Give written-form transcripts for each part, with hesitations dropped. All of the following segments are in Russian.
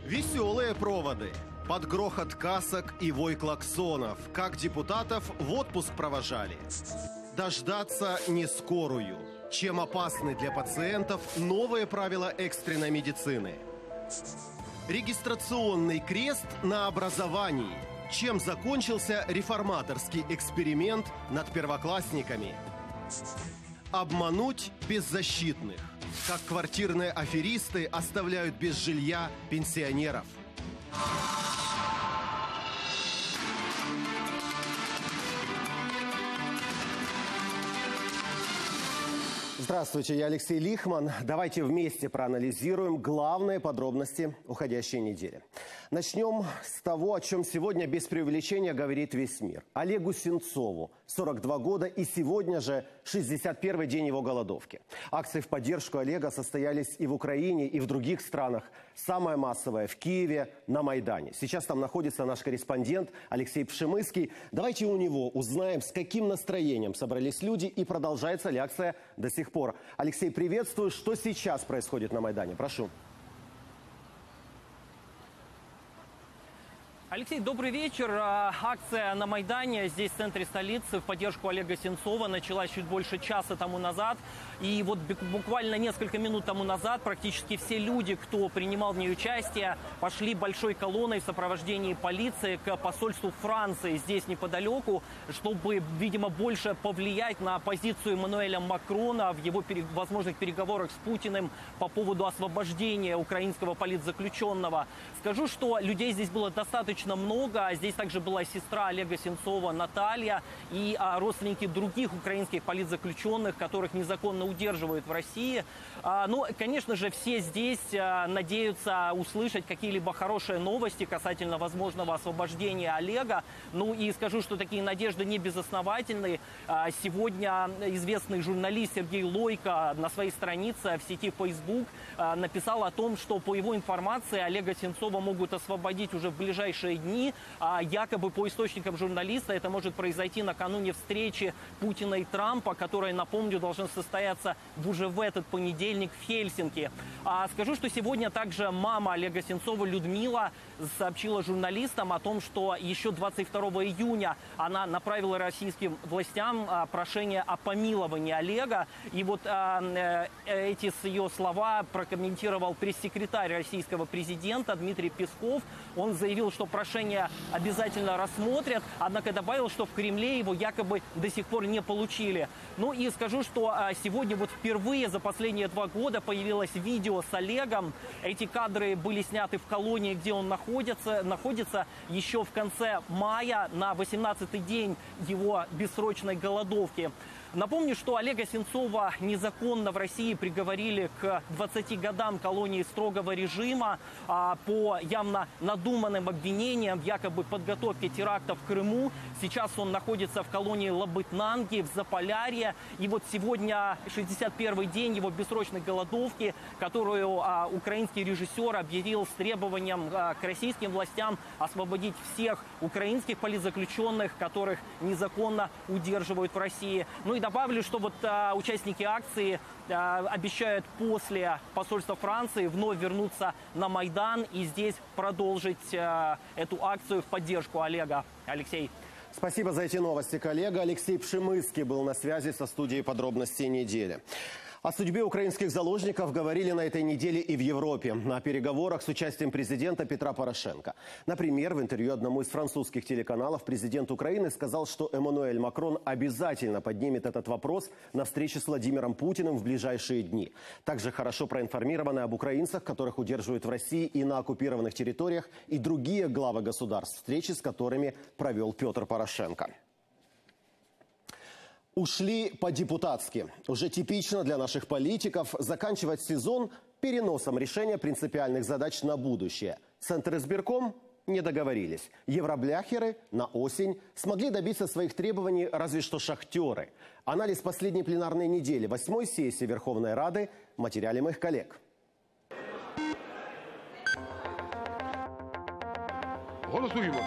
Веселые проводы. Под грохот касок и вой клаксонов. Как депутатов в отпуск провожали. Дождаться не скорую. Чем опасны для пациентов новые правила экстренной медицины. Регистрационный крест на образовании. Чем закончился реформаторский эксперимент над первоклассниками. Обмануть беззащитных. Как квартирные аферисты оставляют без жилья пенсионеров. Здравствуйте, я Алексей Лихман. Давайте вместе проанализируем главные подробности уходящей недели. Начнем с того, о чем сегодня без преувеличения говорит весь мир. Олегу Сенцову 42 года, и сегодня же 61-й день его голодовки. Акции в поддержку Олега состоялись и в Украине, и в других странах. Самая массовая в Киеве, на Майдане. Сейчас там находится наш корреспондент Алексей Пшемыский. Давайте у него узнаем, с каким настроением собрались люди и продолжается ли акция до сих пор. Алексей, приветствую. Что сейчас происходит на Майдане? Прошу. Алексей, добрый вечер. Акция на Майдане здесь, в центре столицы, в поддержку Олега Сенцова началась чуть больше часа тому назад. И вот буквально несколько минут тому назад практически все люди, кто принимал в ней участие, пошли большой колонной в сопровождении полиции к посольству Франции здесь неподалеку, чтобы, видимо, больше повлиять на позицию Эммануэля Макрона в его возможных переговорах с Путиным по поводу освобождения украинского политзаключенного. Скажу, что людей здесь было достаточно много. Здесь также была сестра Олега Сенцова Наталья и родственники других украинских политзаключенных, которых незаконно удерживают в России. Ну, конечно же, все здесь надеются услышать какие-либо хорошие новости касательно возможного освобождения Олега. Ну и скажу, что такие надежды не безосновательны. Сегодня известный журналист Сергей Лойко на своей странице в сети Facebook написал о том, что по его информации Олега Сенцова могут освободить уже в ближайшие дни. Якобы по источникам журналиста это может произойти накануне встречи Путина и Трампа, которая, напомню, должна состояться уже в этот понедельник в Хельсинки. Скажу, что сегодня также мама Олега Сенцова Людмила сообщила журналистам о том, что еще 22 июня она направила российским властям прошение о помиловании Олега. И вот эти с ее слова прокомментировал пресс-секретарь российского президента Дмитрий Песков. Он заявил, что прошение обязательно рассмотрят, однако добавил, что в Кремле его якобы до сих пор не получили. Ну и скажу, что сегодня вот впервые за последние 2 года появилось видео с Олегом. Эти кадры были сняты в колонии, где он находится еще в конце мая, на 18-й день его бессрочной голодовки. Напомню, что Олега Сенцова незаконно в России приговорили к 20 годам колонии строгого режима по явно надуманным обвинениям в якобы подготовке теракта в Крыму. Сейчас он находится в колонии Лабытнанги в Заполярье. И вот сегодня 61-й день его бессрочной голодовки, которую украинский режиссер объявил с требованием к российским властям освободить всех украинских политзаключенных, которых незаконно удерживают в России. Ну и добавлю, что вот участники акции обещают после посольства Франции вновь вернуться на Майдан и здесь продолжить эту акцию в поддержку Олега. Алексей. Спасибо за эти новости, коллега. Алексей Пшемыский был на связи со студией «Подробностей недели». О судьбе украинских заложников говорили на этой неделе и в Европе, на переговорах с участием президента Петра Порошенко. Например, в интервью одному из французских телеканалов президент Украины сказал, что Эммануэль Макрон обязательно поднимет этот вопрос на встрече с Владимиром Путиным в ближайшие дни. Также хорошо проинформированы об украинцах, которых удерживают в России и на оккупированных территориях, и другие главы государств, встречи с которыми провел Петр Порошенко. Ушли по-депутатски. Уже типично для наших политиков заканчивать сезон переносом решения принципиальных задач на будущее. Центр избирком не договорились. Евробляхеры на осень смогли добиться своих требований разве что шахтеры. Анализ последней пленарной недели 8-й сессии Верховной Рады в материале моих коллег. Голосуємо.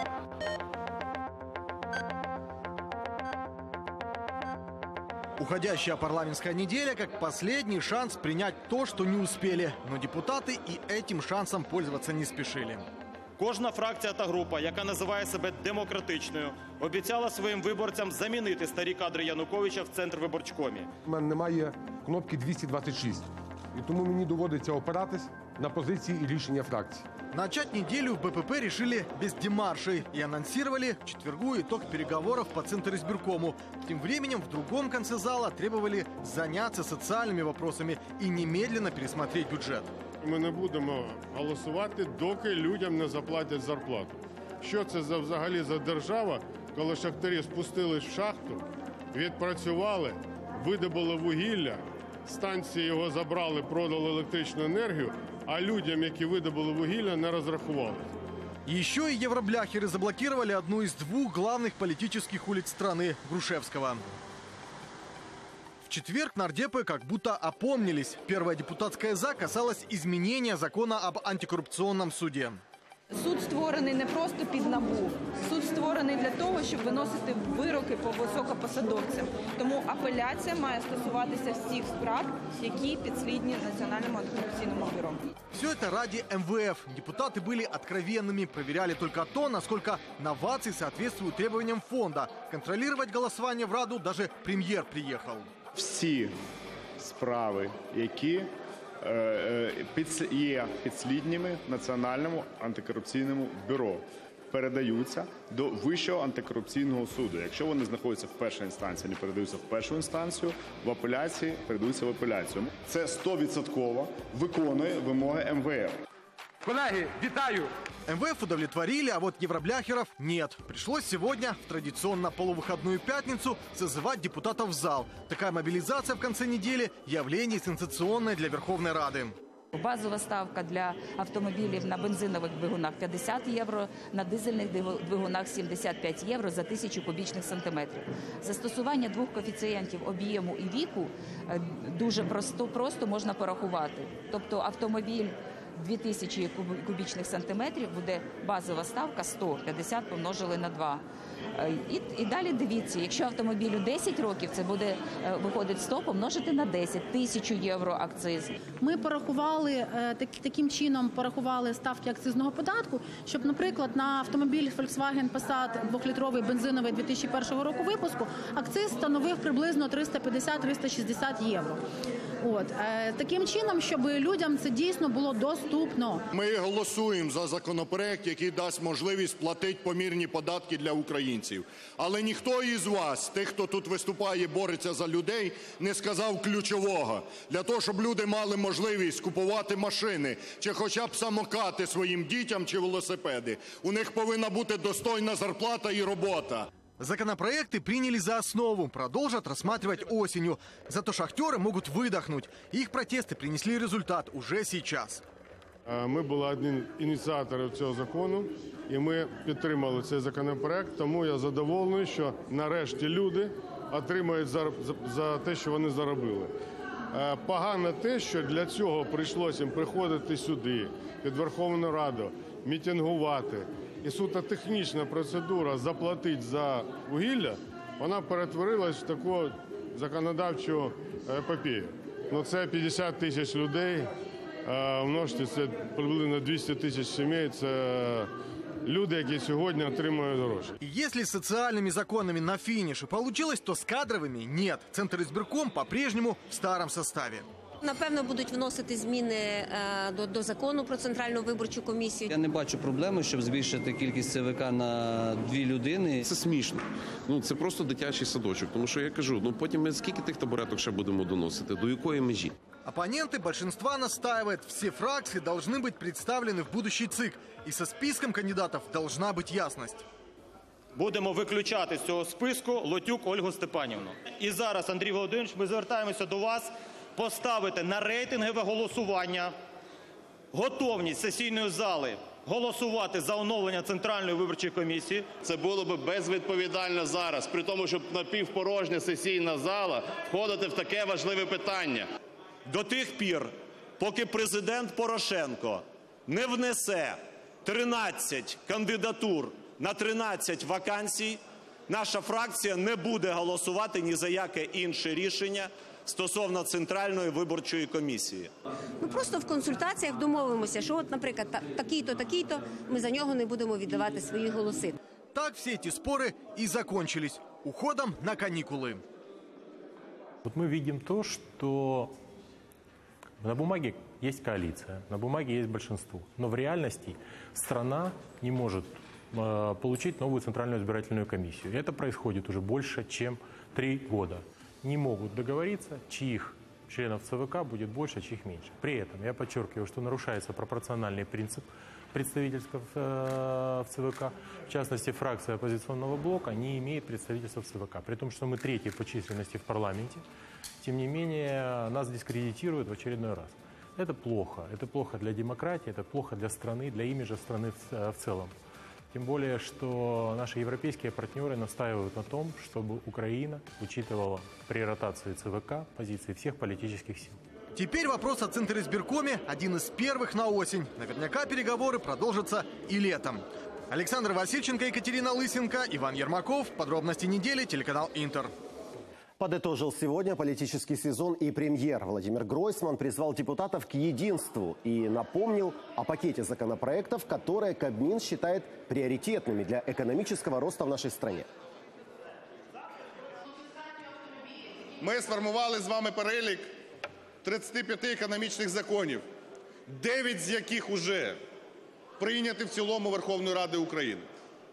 Уходящая парламентская неделя как последний шанс принять то, что не успели. Но депутаты и этим шансом пользоваться не спешили. Кожна фракція та група, яка називає себе демократичною, обіцяла своїм виборцям замінити старі кадри Януковича в Центрвиборчкомі. У мене немає кнопки 226, і тому мені доводиться опиратись на позиції і рішення фракції. Начать неделю в БПП решили без демаршей и анонсировали в четвергу итог переговоров по Центризбиркому. Тем временем в другом конце зала требовали заняться социальными вопросами и немедленно пересмотреть бюджет. Ми не будемо голосувати, доки людям не заплатять зарплату. Що це взагалі за держава, коли шахтарі спустились в шахту, відпрацювали, видобули вугілля, станції його забрали, продали електричну енергію, а людям, які видобули вугілля, не розрахували. Еще и евробляхеры заблокировали одну из двух главных политических улиц страны – Грушевского. В четверг нардепы как будто опомнились. Первая депутатская «за» касалась изменения закона об антикоррупционном суде. Суд створений не просто під НАБУ. Суд створений для того, щоб виносити вироки по високопосадовцям. Тому апеляція має стосуватися всіх справ, які підслідні Національному антикоррупційному бюро. Все это ради МВФ. Депутаты были откровенными, проверяли только то, насколько новации соответствуют требованиям фонда. Контролировать голосование в Раду даже премьер приехал. Всі справи, які є підслідніми Національному антикорупційному бюро, передаються до Вищого антикорупційного суду. Якщо вони знаходяться в першій інстанції, вони передаються в першу інстанцію, в апеляції передаються в апеляцію. Це 100% виконує вимоги МВФ. Колеги, вітаю! МВФ удовлетворили, а вот евробляхеров нет. Пришлось сегодня, в традиционно полувыходную пятницу, созывать депутатов в зал. Такая мобилизация в конце недели – явление сенсационное для Верховной Рады. Базова ставка для автомобілів на бензинових двигунах 50 євро, на дизельних двигунах 75 євро за 1000 кубічних сантиметрів. Застосування двох коефіцієнтів об'єму і віку дуже просто можна порахувати. Тобто автомобіль 2000 кубічних сантиметрів буде базова ставка 100, 50 помножили на 2. І далі дивіться, якщо автомобілю 10 років, це буде виходить 100 помножити на 10, 1000 євро акциз. Ми порахували, таким чином порахували ставки акцизного податку, щоб, наприклад, на автомобіль Volkswagen Passat 2-літровий бензиновий 2001 року випуску акциз становив приблизно 350-360 євро. Таким чином, щоб людям це дійсно було доступно. Ми голосуємо за законопроект, який дасть можливість платити помірні податки для українців. Але ніхто із вас, тих, хто тут виступає, бореться за людей, не сказав ключового. Для того, щоб люди мали можливість купувати машини, чи хоча б самокати своїм дітям, чи велосипеди, у них повинна бути достойна зарплата і робота. Законопроекты приняли за основу, продолжат рассматривать осенью. Зато шахтеры могут выдохнуть. Их протесты принесли результат уже сейчас. Ми були одним ініціатором цього закону, і ми підтримали цей законопроект, тому я задоволений, що нарешті люди отримають за те, що вони заробили. Погано те, що для цього прийшлося їм приходити сюди, під Верховну Раду, мітингувати. І суто технічна процедура заплатити за вугілля, вона перетворилась в таку законодавчу епопею. Це 50 тисяч людей, множте, це приблизно 200 тисяч сімей, це люди, які сьогодні отримують гроші. И если с социальными законами на финише получилось, то с кадровыми нет. Центризбирком по-прежнему в старом составе. Напевно, будуть вносити зміни до закону про Центральну виборчу комісію. Я не бачу проблеми, щоб збільшити кількість ЦВК на 2 людини. Це смішно. Це просто дитячий садочок. Тому що я кажу, потім ми скільки тих табуреток ще будемо доносити, до якої межі? Оппоненты большинства настаивают, все фракции должны быть представлены в будущий ЦИК. И со списком кандидатов должна быть ясность. Будемо виключати з цього списку Лотюк Ольгу Степанівну. І зараз, Андрій Володимирович, ми звертаємося до вас поставити на рейтингове голосування готовність сесійної зали голосувати за оновлення Центральної виборчої комісії. Це було б безвідповідально зараз, при тому, щоб напівпорожня сесійна зала входити в таке важливе питання. До тих пір, поки президент Порошенко не внесе 13 кандидатур на 13 вакансій, наша фракція не буде голосувати ні за яке інше рішення стосовно Центральної виборчої комісії. Ми просто в консультаціях домовимося, що от, наприклад, такий-то, такий-то, ми за нього не будемо віддавати свої голоси. Так все эти споры и закончились уходом на каникулы. Вот мы видим то, что на бумаге есть коалиция, на бумаге есть большинство, но в реальности страна не может получить новую Центральную избирательную комиссию. Это происходит уже больше, чем 3 года. Не могут договориться, чьих членов ЦВК будет больше, чьих меньше. При этом я подчеркиваю, что нарушается пропорциональный принцип представительства в ЦВК. В частности, фракция оппозиционного блока не имеет представительства в ЦВК. При том, что мы 3-й по численности в парламенте, тем не менее, нас дискредитируют в очередной раз. Это плохо. Это плохо для демократии, это плохо для страны, для имиджа страны в целом. Тем более, что наши европейские партнеры настаивают на том, чтобы Украина учитывала при ротации ЦВК позиции всех политических сил. Теперь вопрос о Центризбиркоме один из первых на осень. Наверняка переговоры продолжатся и летом. Александр Васильченко, Екатерина Лысенко, Иван Ермаков. Подробности недели, телеканал «Интер». Подытожил сегодня политический сезон и премьер. Владимир Гройсман призвал депутатов к единству и напомнил о пакете законопроектов, которые Кабмин считает приоритетными для экономического роста в нашей стране. Ми сформували з вами перелік 35 економічних законів, 9 з яких уже прийняті в цілому Верховною Радою України.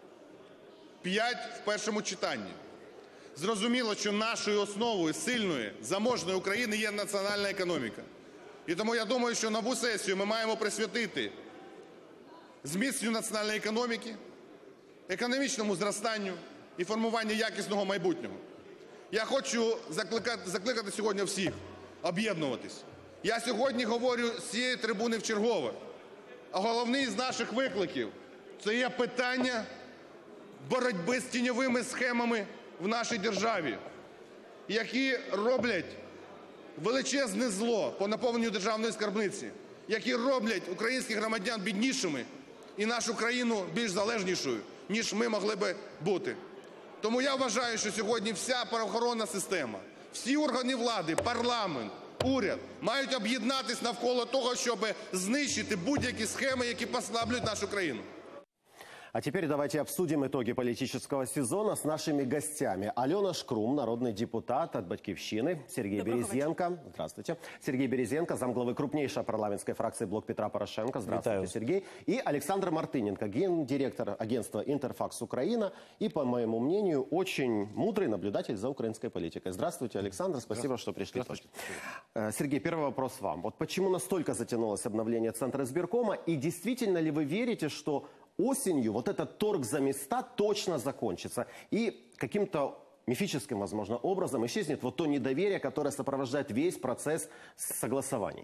5 в першому читанні. Зрозуміло, що нашою основою сильної, заможної України є національна економіка. І тому я думаю, що нову сесію ми маємо присвятити зміцненню національної економіки, економічному зростанню і формуванню якісного майбутнього. Я хочу закликати сьогодні всіх об'єднуватись. Я сьогодні говорю з цієї трибуни вчергове. А головний з наших викликів – це є питання боротьби з тіньовими схемами в нашій державі, які роблять величезне зло по наповненню державної скарбниці, які роблять українських громадян біднішими і нашу країну більш залежнішою, ніж ми могли би бути. Тому я вважаю, що сьогодні вся правоохоронна система, всі органи влади, парламент, уряд мають об'єднатися навколо того, щоб знищити будь-які схеми, які послаблюють нашу країну. А теперь давайте обсудим итоги политического сезона с нашими гостями. Алена Шкрум, народный депутат от «Батьківщины», Сергей Березенко. Здравствуйте. Сергей Березенко, замглавы крупнейшей парламентской фракции «Блок Петра Порошенко». Здравствуйте, Витаю. Сергей. И Александр Мартыненко, гендиректор агентства «Интерфакс Украина» и, по моему мнению, очень мудрый наблюдатель за украинской политикой. Здравствуйте, Александр. Спасибо, что пришли. Сергей, первый вопрос вам. Вот почему настолько затянулось обновление Центризбиркома? И действительно ли вы верите, что осенью вот этот торг за места точно закончится и каким-то мифическим, возможно, образом исчезнет вот то недоверие, которое сопровождает весь процесс согласований?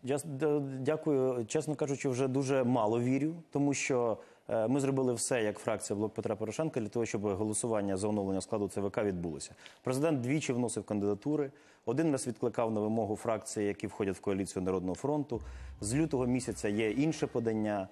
Дякую. Чесно кажучи, вже дуже мало вірю, тому що ми зробили все, як фракція «Блок Петра Порошенка», для того, щоб голосування за оновлення складу ЦВК відбулося. Президент двічі вносив кандидатури, один раз відкликав на вимогу фракції, які входять в коаліцію Народного фронту. З лютого місяця є інше подання.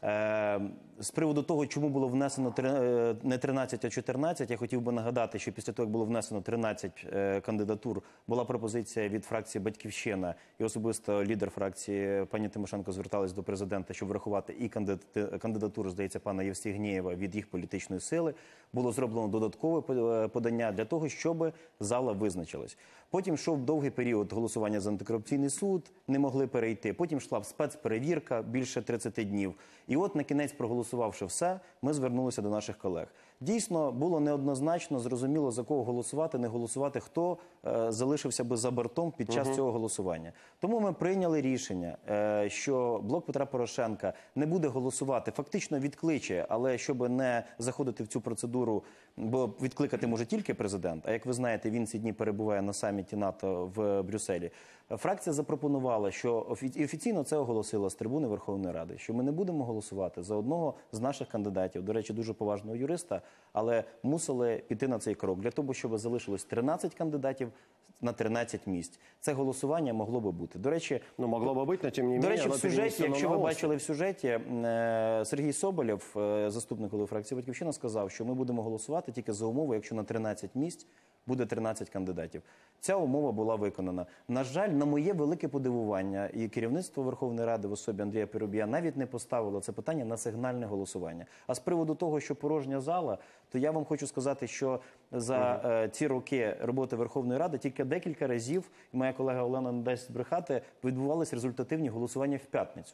З приводу того, чому було внесено не 13, а 14, я хотів би нагадати, що після того, як було внесено 13 кандидатур, була пропозиція від фракції «Батьківщина», і особисто лідер фракції пані Тимошенко зверталась до президента, щоб врахувати і кандидатуру, здається, пана Євстігнєєва від їх політичної сили. Було зроблено додаткове подання для того, щоб зала визначилась. Потім йшов довгий період голосування за антикорупційний суд, не могли перейти. Потім йшла спецперевірка більше 30 днів. І от на кінець, проголосувавши все, ми звернулися до наших колег. Дійсно, було неоднозначно, зрозуміло, за кого голосувати, не голосувати, хто залишився би за бортом під час цього голосування. Тому ми прийняли рішення, що «Блок Петра Порошенка» не буде голосувати, фактично відкличе, але щоб не заходити в цю процедуру, бо відкликати може тільки президент, а як ви знаєте, він ці дні перебуває на саміті НАТО в Брюсселі. Фракція запропонувала, що і офіційно це оголосила з трибуни Верховної Ради, що ми не будемо голосувати за одного з наших кандидатів, до речі, дуже поважного юриста, але мусили піти на цей крок для того, щоб залишилось 13 кандидатів на 13 місць. Це голосування могло би бути. До речі, могло би бути, але тим не менше, до речі, в сюжеті, якщо ви бачили в сюжеті, Сергій Соболєв, заступник голови фракції «Батьківщина», сказав, що ми будемо голосувати тільки за умови, якщо на 13 місць буде 13 кандидатів. Ця умова була виконана. На жаль, на моє велике подивування, і керівництво Верховної Ради в особі Андрія Парубія навіть не поставило це питання на сигнальне голосування. А з приводу того, що порожня зала, то я вам хочу сказати, що за ці роки роботи Верховної Ради тільки декілька разів, і моя колега Олена не дасть збрехати, відбувалися результативні голосування в п'ятницю.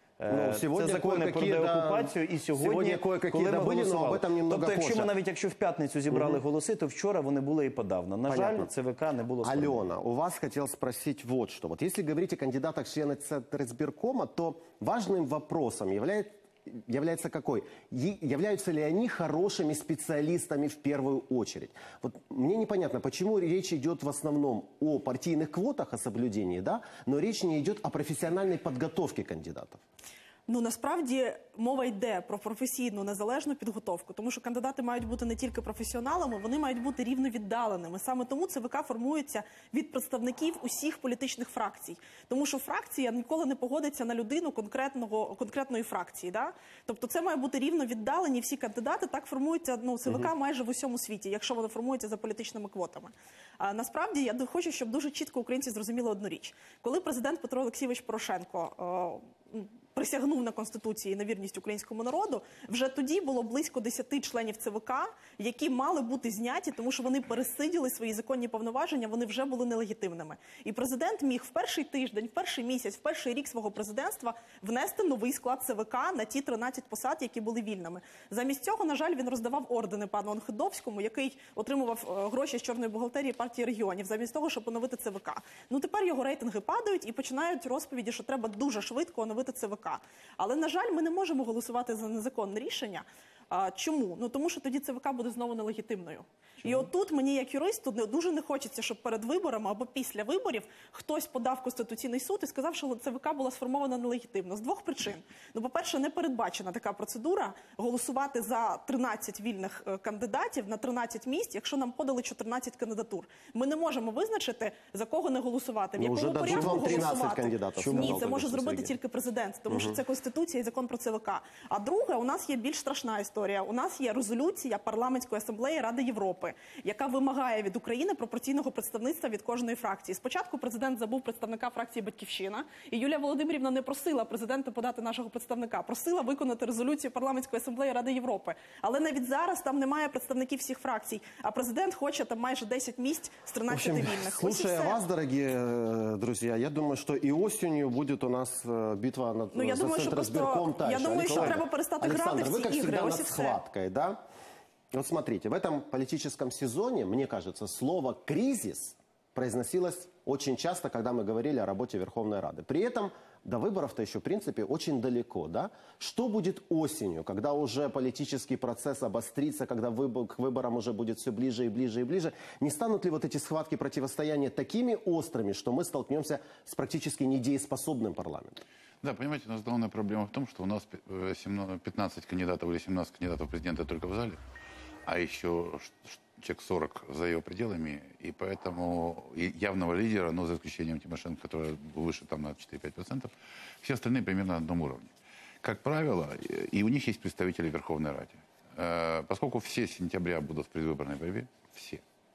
Це закони про деокупацію, і сьогодні, коли ми голосували. Тобто, якщо в п'ятницю зібрали голоси, то вчора вони були і подавно. На жаль, ЦВК не було сформовано. Алена, у вас хотел спросить вот что. Вот если говорить о кандидатах в члены Центризбиркома, то важным вопросом является какой? Являются ли они хорошими специалистами в первую очередь? Вот мне непонятно, почему речь идет в основном о партийных квотах, о соблюдении, да, но речь не идет о профессиональной подготовке кандидатов. Ну, насправді, мова йде про професійну незалежну підготовку, тому що кандидати мають бути не тільки професіоналами, вони мають бути рівно віддаленими. Саме тому ЦВК формується від представників усіх політичних фракцій. Тому що фракція ніколи не погодиться на людину конкретної фракції. Да? Тобто це має бути рівно віддалені всі кандидати. Так формується ЦВК майже в усьому світі, якщо воно формується за політичними квотами. А насправді, я хочу, щоб дуже чітко українці зрозуміли одну річ. Коли президент Петро Олексійович Порошенко присягнув на Конституції на вірність українському народу, вже тоді було близько 10 членів ЦВК, які мали бути зняті, тому що вони пересиділи свої законні повноваження, вони вже були нелегітимними. І президент міг в перший тиждень, в перший місяць, в перший рік свого президентства внести новий склад ЦВК на ті 13 посад, які були вільними. Замість цього, на жаль, він роздавав ордени пану Онхидовському, який отримував гроші з чорної бухгалтерії партії регіонів, замість того, щоб оновити ЦВК. Ну тепер його рейтинги падають і починають розповіді, що треба дуже швидко оновити ЦВК. Але, на жаль, ми не можемо голосувати за незаконне рішення. Чому? Ну, тому що тоді ЦВК буде знову нелегітимною. І отут мені, як юристу, дуже не хочеться, щоб перед виборами або після виборів хтось подав в Конституційний суд і сказав, що ЦВК була сформована нелегітимно. З двох причин. Ну, по-перше, не передбачена така процедура голосувати за 13 вільних кандидатів на 13 місць, якщо нам подали 14 кандидатур. Ми не можемо визначити, за кого не голосувати, в якому порядку голосувати. Ні, це може зробити тільки президент, тому що це Конституція і закон про ЦВК. А друге, у нас є більш страшна історія. У нас є резолюція Парламентської асамблеї Ради Європи, яка вимагає від України пропорційного представництва від кожної фракції. Спочатку президент забув представника фракції «Батьківщина», і Юлія Володимирівна не просила президента подати нашого представника, просила виконати резолюцію Парламентської асамблеї Ради Європи. Але навіть зараз там немає представників всіх фракцій, а президент хоче там майже 10 місць з 13 вільних. Слушая вас, дорогие друзья, я думаю, что и осенью будет у нас битва за Центризбирком также. Я думаю, що треба перестати грати в ці ігри. Ось і все. Схваткой, да? Вот смотрите, в этом политическом сезоне, мне кажется, слово «кризис» произносилось очень часто, когда мы говорили о работе Верховной Рады. При этом до выборов-то еще, в принципе, очень далеко, да? Что будет осенью, когда уже политический процесс обострится, когда к выборам уже будет все ближе и ближе и ближе? Не станут ли вот эти схватки, противостояния такими острыми, что мы столкнемся с практически недееспособным парламентом? Да, понимаете, у нас главная проблема в том, что у нас 15 кандидатов или 17 кандидатов в президента только в зале, а еще человек 40 за его пределами, и поэтому явного лидера, но за исключением Тимошенко, которая выше там на 4-5%, все остальные примерно на одном уровне. Как правило, и у них есть представители в Верховной Раде. Поскольку все с сентября будут в предвыборной борьбе, все,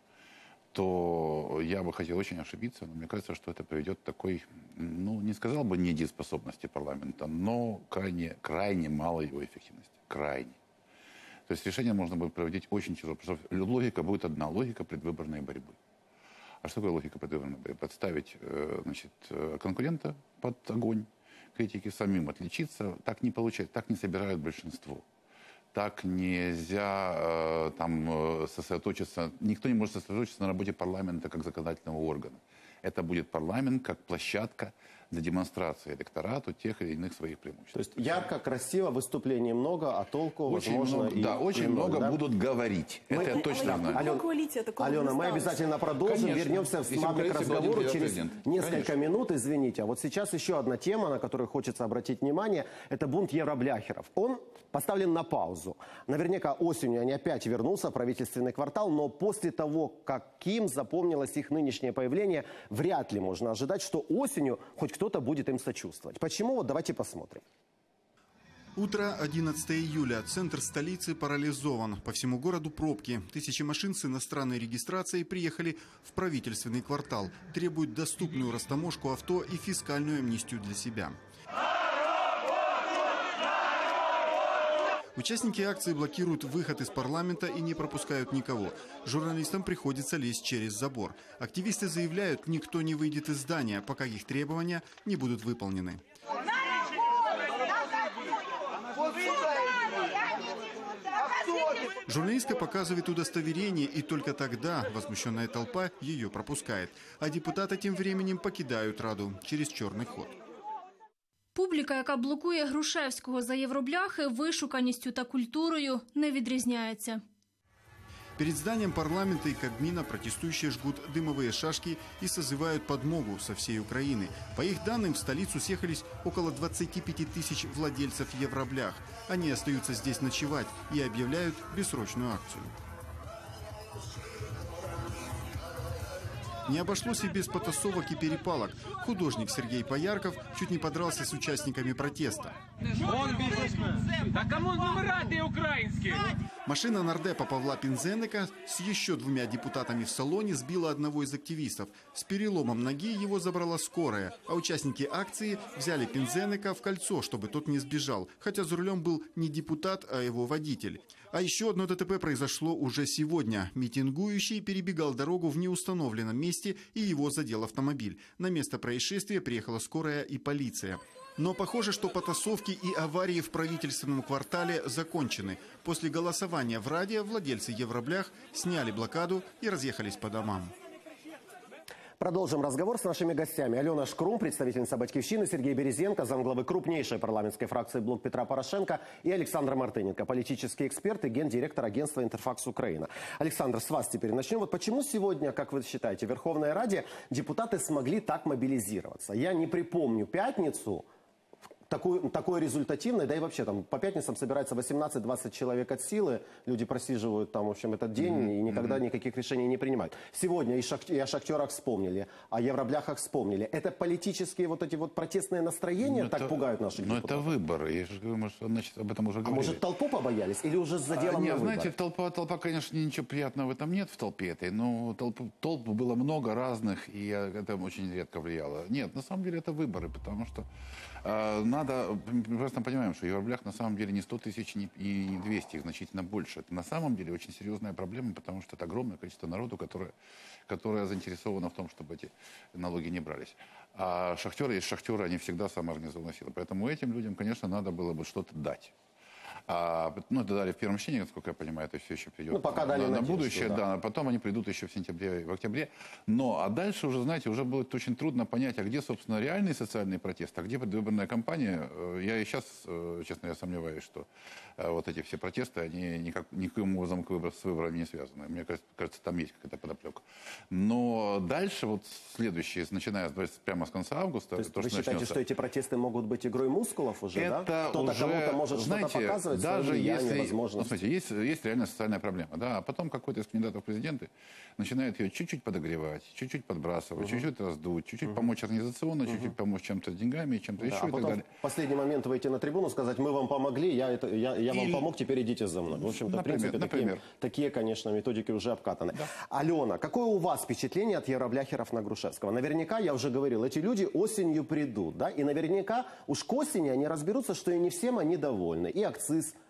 то я бы хотел очень ошибиться, но мне кажется, что это приведет к такой, ну, не сказал бы недееспособности парламента, но крайне малой его эффективности. Крайне. То есть решение можно будет проводить очень тяжело, потому что логика будет одна, логика предвыборной борьбы. А что такое логика предвыборной борьбы? Подставить, значит, конкурента под огонь, критики самим отличиться, так не получается, так не собирают большинство. Так нельзя там сосредоточиться, никто не может сосредоточиться на работе парламента как законодательного органа. Это будет парламент как площадка для демонстрации электорату тех или иных своих преимуществ. То есть ярко, красиво, выступлений много, а толку, очень возможно, много, да, очень много будут говорить. Это я точно знаю. Алена, мы обязательно продолжим. Конечно. Вернемся с вами к разговору через несколько минут. Извините. А вот сейчас еще одна тема, на которую хочется обратить внимание. Это бунт евробляхеров. Он поставлен на паузу. Наверняка осенью они опять вернутся в правительственный квартал, но после того, каким запомнилось их нынешнее появление, вряд ли можно ожидать, что осенью хоть кто-то будет им сочувствовать. Почему? Вот давайте посмотрим. Утро 11 июля. Центр столицы парализован. По всему городу пробки. Тысячи машин с иностранной регистрацией приехали в правительственный квартал. Требуют доступную растаможку авто и фискальную амнистию для себя. Участники акции блокируют выход из парламента и не пропускают никого. Журналистам приходится лезть через забор. Активисты заявляют, никто не выйдет из здания, пока их требования не будут выполнены. Журналистка показывает удостоверение, и только тогда возмущенная толпа ее пропускает. А депутаты тем временем покидают Раду через черный ход. Публіка, яка блокує Грушевського за євробляхи, вишуканістю та культурою не відрізняється. Перед зданием парламента и Кабмина протестующие жгут дымовые шашки и созывают подмогу со всей Украины. По их данным, в столицу съехались около 25 тысяч владельцев евроблях. Они остаются здесь ночевать и объявляют бессрочную акцию. Не обошлось и без потасовок и перепалок. Художник Сергей Поярков чуть не подрался с участниками протеста. Машина нардепа Павла Пинзеника с еще двумя депутатами в салоне сбила одного из активистов. С переломом ноги его забрала скорая, а участники акции взяли Пинзеника в кольцо, чтобы тот не сбежал, хотя за рулем был не депутат, а его водитель. А еще одно ДТП произошло уже сегодня. Митингующий перебегал дорогу в неустановленном месте, и его задел автомобиль. На место происшествия приехала скорая и полиция. Но похоже, что потасовки и аварии в правительственном квартале закончены. После голосования в Раде владельцы евроблях сняли блокаду и разъехались по домам. Продолжим разговор с нашими гостями. Алена Шкрум, представительница «Батьківщины», Сергей Березенко, замглавы крупнейшей парламентской фракции «Блок Петра Порошенко», и Александр Мартыненко, политический эксперт и гендиректор агентства «Интерфакс Украина». Александр, с вас теперь начнем. Вот почему сегодня, как вы считаете, в Верховной Раде депутаты смогли так мобилизироваться? Я не припомню пятницу такой результативной, да и вообще там по пятницам собирается 18-20 человек от силы, люди просиживают там, в общем, этот день и никогда никаких решений не принимают. Сегодня и о шахтерах вспомнили, о евробляхах вспомнили. Это политические вот эти вот протестные настроения так пугают наших депутатов? Но это выборы, я же говорю, значит, об этом уже говорили. А может, толпу побоялись или уже за делом на выборы? Знаете, толпа, конечно, ничего приятного в этом нет, в толпе этой, но толп было много разных, и это очень редко влияло. Нет, на самом деле это выборы, потому что надо, мы просто понимаем, что евроблях на самом деле не 100 тысяч и не 200, их значительно больше. Это на самом деле очень серьезная проблема, потому что это огромное количество народу, которое заинтересовано в том, чтобы эти налоги не брались. А шахтеры есть шахтеры, они всегда самоорганизованная сила. Поэтому этим людям, конечно, надо было бы что-то дать. Это дали в первом чтении, насколько я понимаю, это все еще придет пока дали на будущее. Да, потом они придут еще в сентябре, в октябре. А дальше уже, знаете, уже будет очень трудно понять, а где, собственно, реальный социальный протест, а где предвыборная кампания. Я и сейчас, честно, я сомневаюсь, что вот эти все протесты, они никаким образом с выборами не связаны. Мне кажется, там есть какая-то подоплека. Но дальше, вот следующее, начиная прямо с конца августа... То есть вы считаете, что эти протесты могут быть игрой мускулов уже, это Кто-то уже, кому-то может что-то показывать? Даже если, смотрите, есть реально социальная проблема, да, а потом какой-то из кандидатов в президенты начинает ее чуть-чуть подогревать, чуть-чуть подбрасывать, чуть-чуть раздуть, чуть-чуть помочь организационно, чуть-чуть помочь чем-то деньгами, чем-то еще а и потом так далее. В последний момент выйти на трибуну, сказать, мы вам помогли, я вам помог, теперь идите за мной. В общем-то, в принципе, такие, конечно, методики уже обкатаны. Да. Алена, какое у вас впечатление от евробляхеров на Грушевского? Наверняка, я уже говорил, эти люди осенью придут, да, и наверняка уж к осени они разберутся, что и не всем они довольны. И акциз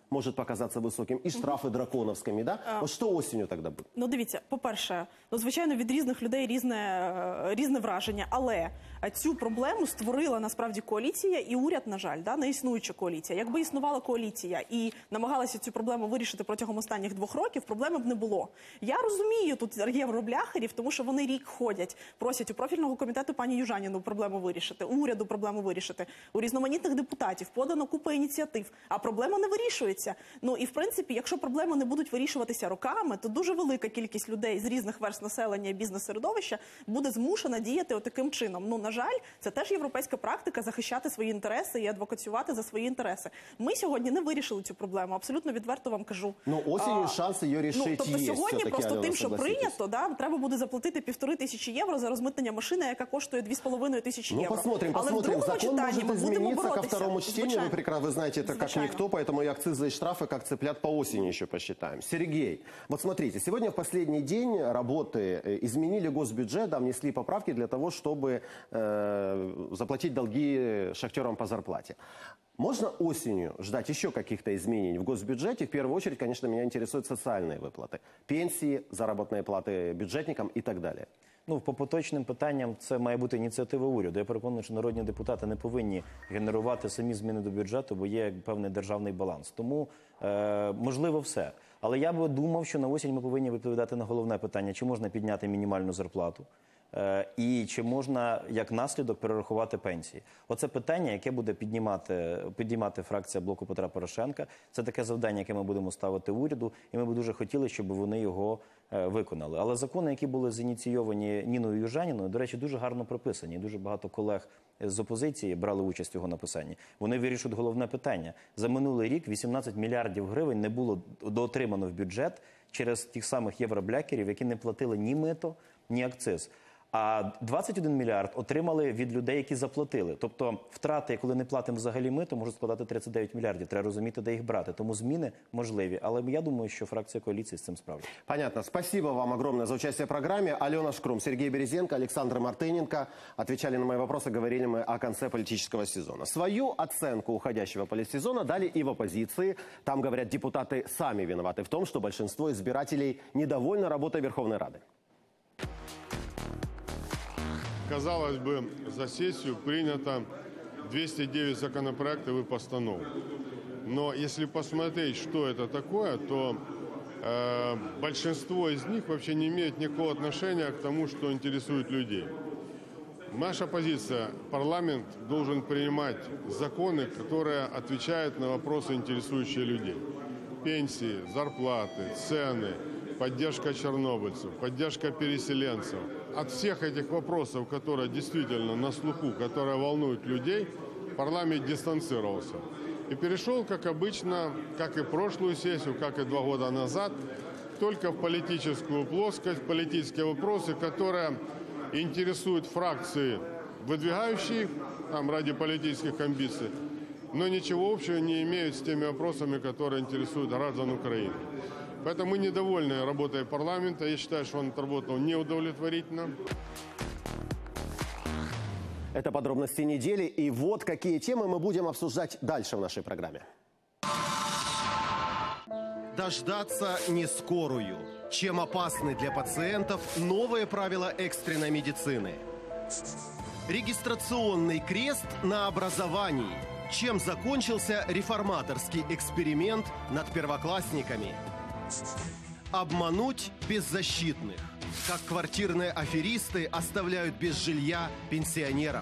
может показаться высоким, и штрафы драконовскими, да? Вот что осенью тогда будет? Ну, дивіться, по-перше, звичайно, від різних людей різне враження, але цю проблему створила насправді коаліція і уряд, на жаль, не існуюча коаліція. Якби існувала коаліція і намагалася цю проблему вирішити протягом останніх 2 років, проблеми б не було. Я розумію тут євробляхерів, тому що вони рік ходять, просять у профільного комітету пані Южаніну проблему вирішити, у уряду проблему вирішити, у різноманітних депутатів подано купа ініціатив, а проблема не вирішується. Ну і в принципі, якщо проблеми не будуть вирішуватися роками, то дуже велика кількість людей з різних верств населення і бізнес-середовища буде змушена діяти отаким чином. Ну, на жаль, це теж європейська практика захищати свої інтереси і адвокатувати за свої інтереси. Ми сьогодні не вирішили цю проблему, абсолютно відверто вам кажу. Ну, осінню шанс її рішити є. Тобто сьогодні просто тим, що прийнято, треба буде заплатити 1500 євро за розмитнення машини, яка коштує 2500 євро. Ну, посмотрим. Закон может измениться ко второму чтению. Вы знаете это как никто, поэтому и акцизы, и штрафы, как цыплят, по осени еще посчитаем. Сергей, вот смотрите, сегодня в последний день работы изменили госбюджет, внесли поправки для того, чтобы заплатить долги шахтерам по зарплате. Можно осенью ждать еще каких-то изменений в госбюджете? В первую очередь, конечно, меня интересуют социальные выплаты. Пенсии, заработные платы бюджетникам и так далее. Ну, по поточним питанням це має бути ініціатива уряду. Я переконаний, що народні депутати не повинні генерувати самі зміни до бюджету, бо є певний державний баланс. Тому, можливо, все. Але я би думав, що на осінь ми повинні відповідати на головне питання, чи можна підняти мінімальну зарплату, і чи можна, як наслідок, перерахувати пенсії. Оце питання, яке буде піднімати фракція Блоку Петра Порошенка. Це таке завдання, яке ми будемо ставити уряду, і ми б дуже хотіли, щоб вони його виконали. Але закони, які були зініційовані Ніною Южаніною, до речі, дуже гарно прописані. Дуже багато колег з опозиції брали участь у його написанні. Вони вирішують головне питання. За минулий рік 18 мільярдів гривень не було доотримано в бюджет через тих самих євробляхерів, які не платили ні мито, ні акциз. А 21 мільярд отримали від людей, які заплатили. Тобто втрати, коли не платимо взагалі мито, можуть складати 39 мільярдів. Треба розуміти, де їх брати. Тому зміни можливі. Але я думаю, що фракція коаліції з цим справиться. Понятно. Спасибо вам огромное за участие в программе. Алена Шкрум, Сергей Березенко, Александр Мартыненко отвечали на мои вопросы. Говорили мы о конце политического сезона. Свою оценку уходящего политсезона дали и в оппозиции. Там, говорят, депутаты сами виноваты в том, что большинство избирателей недовольно работой Верховной Рады. Казалось бы, за сессию принято 209 законопроектов и постанов. Но если посмотреть, что это такое, то большинство из них вообще не имеет никакого отношения к тому, что интересует людей. Наша позиция: парламент должен принимать законы, которые отвечают на вопросы, интересующие людей. Пенсии, зарплаты, цены, поддержка чернобыльцев, поддержка переселенцев. От всех этих вопросов, которые действительно на слуху, которые волнуют людей, парламент дистанцировался. И перешел, как обычно, как и прошлую сессию, как и 2 года назад, только в политическую плоскость, политические вопросы, которые интересуют фракции, выдвигающие там ради политических амбиций, но ничего общего не имеют с теми вопросами, которые интересуют граждан Украины. Поэтому мы недовольны работой парламента. Я считаю, что он отработал неудовлетворительно. Это подробности недели. И вот какие темы мы будем обсуждать дальше в нашей программе. Дождаться не скорую. Чем опасны для пациентов новые правила экстренной медицины? Регистрационный крест на образовании. Чем закончился реформаторский эксперимент над первоклассниками? Обмануть беззащитных. Как квартирные аферисты оставляют без жилья пенсионеров.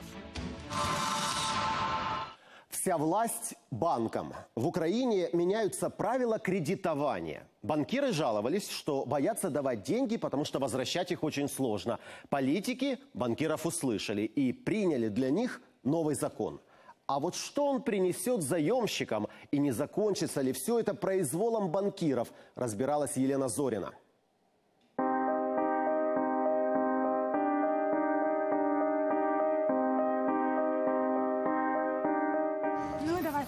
Вся власть банкам. В Украине меняются правила кредитования. Банкиры жаловались, что боятся давать деньги, потому что возвращать их очень сложно. Политики банкиров услышали и приняли для них новый закон. А вот что он принесет заемщикам и не закончится ли все это произволом банкиров, разбиралась Елена Зорина. Ну давай.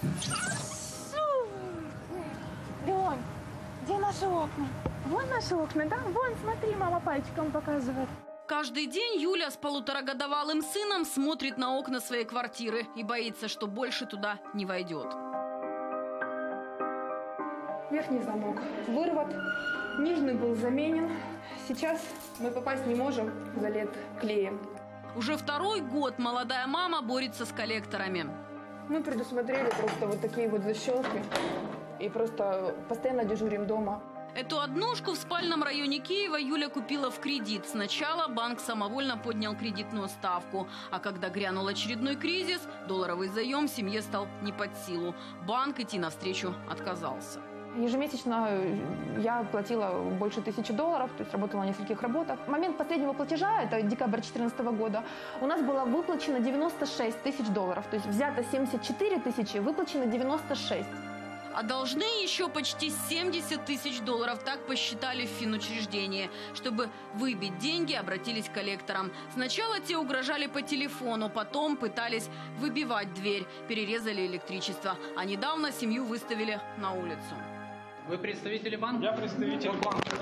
Леон, где наши окна? Вон наши окна, да? Вон, смотри, мама пальчиком показывает. Каждый день Юля с 1,5-годовалым сыном смотрит на окна своей квартиры и боится, что больше туда не войдет. Верхний замок вырват, нижний был заменен. Сейчас мы попасть не можем, залит клеем. Уже второй год молодая мама борется с коллекторами. Мы предусмотрели просто вот такие вот защелки и просто постоянно дежурим дома. Эту однушку в спальном районе Киева Юля купила в кредит. Сначала банк самовольно поднял кредитную ставку. А когда грянул очередной кризис, долларовый заем семье стал не под силу. Банк идти навстречу отказался. Ежемесячно я платила больше $1000, то есть работала на нескольких работах. В момент последнего платежа, это декабрь 2014 года, у нас было выплачено $96 000. То есть взято 74 тысячи, выплачено 96. А должны еще почти $70 000. Так посчитали в финучреждении. Чтобы выбить деньги, обратились к коллекторам. Сначала те угрожали по телефону, потом пытались выбивать дверь, перерезали электричество. А недавно семью выставили на улицу. Вы представители банка? Я представитель банка.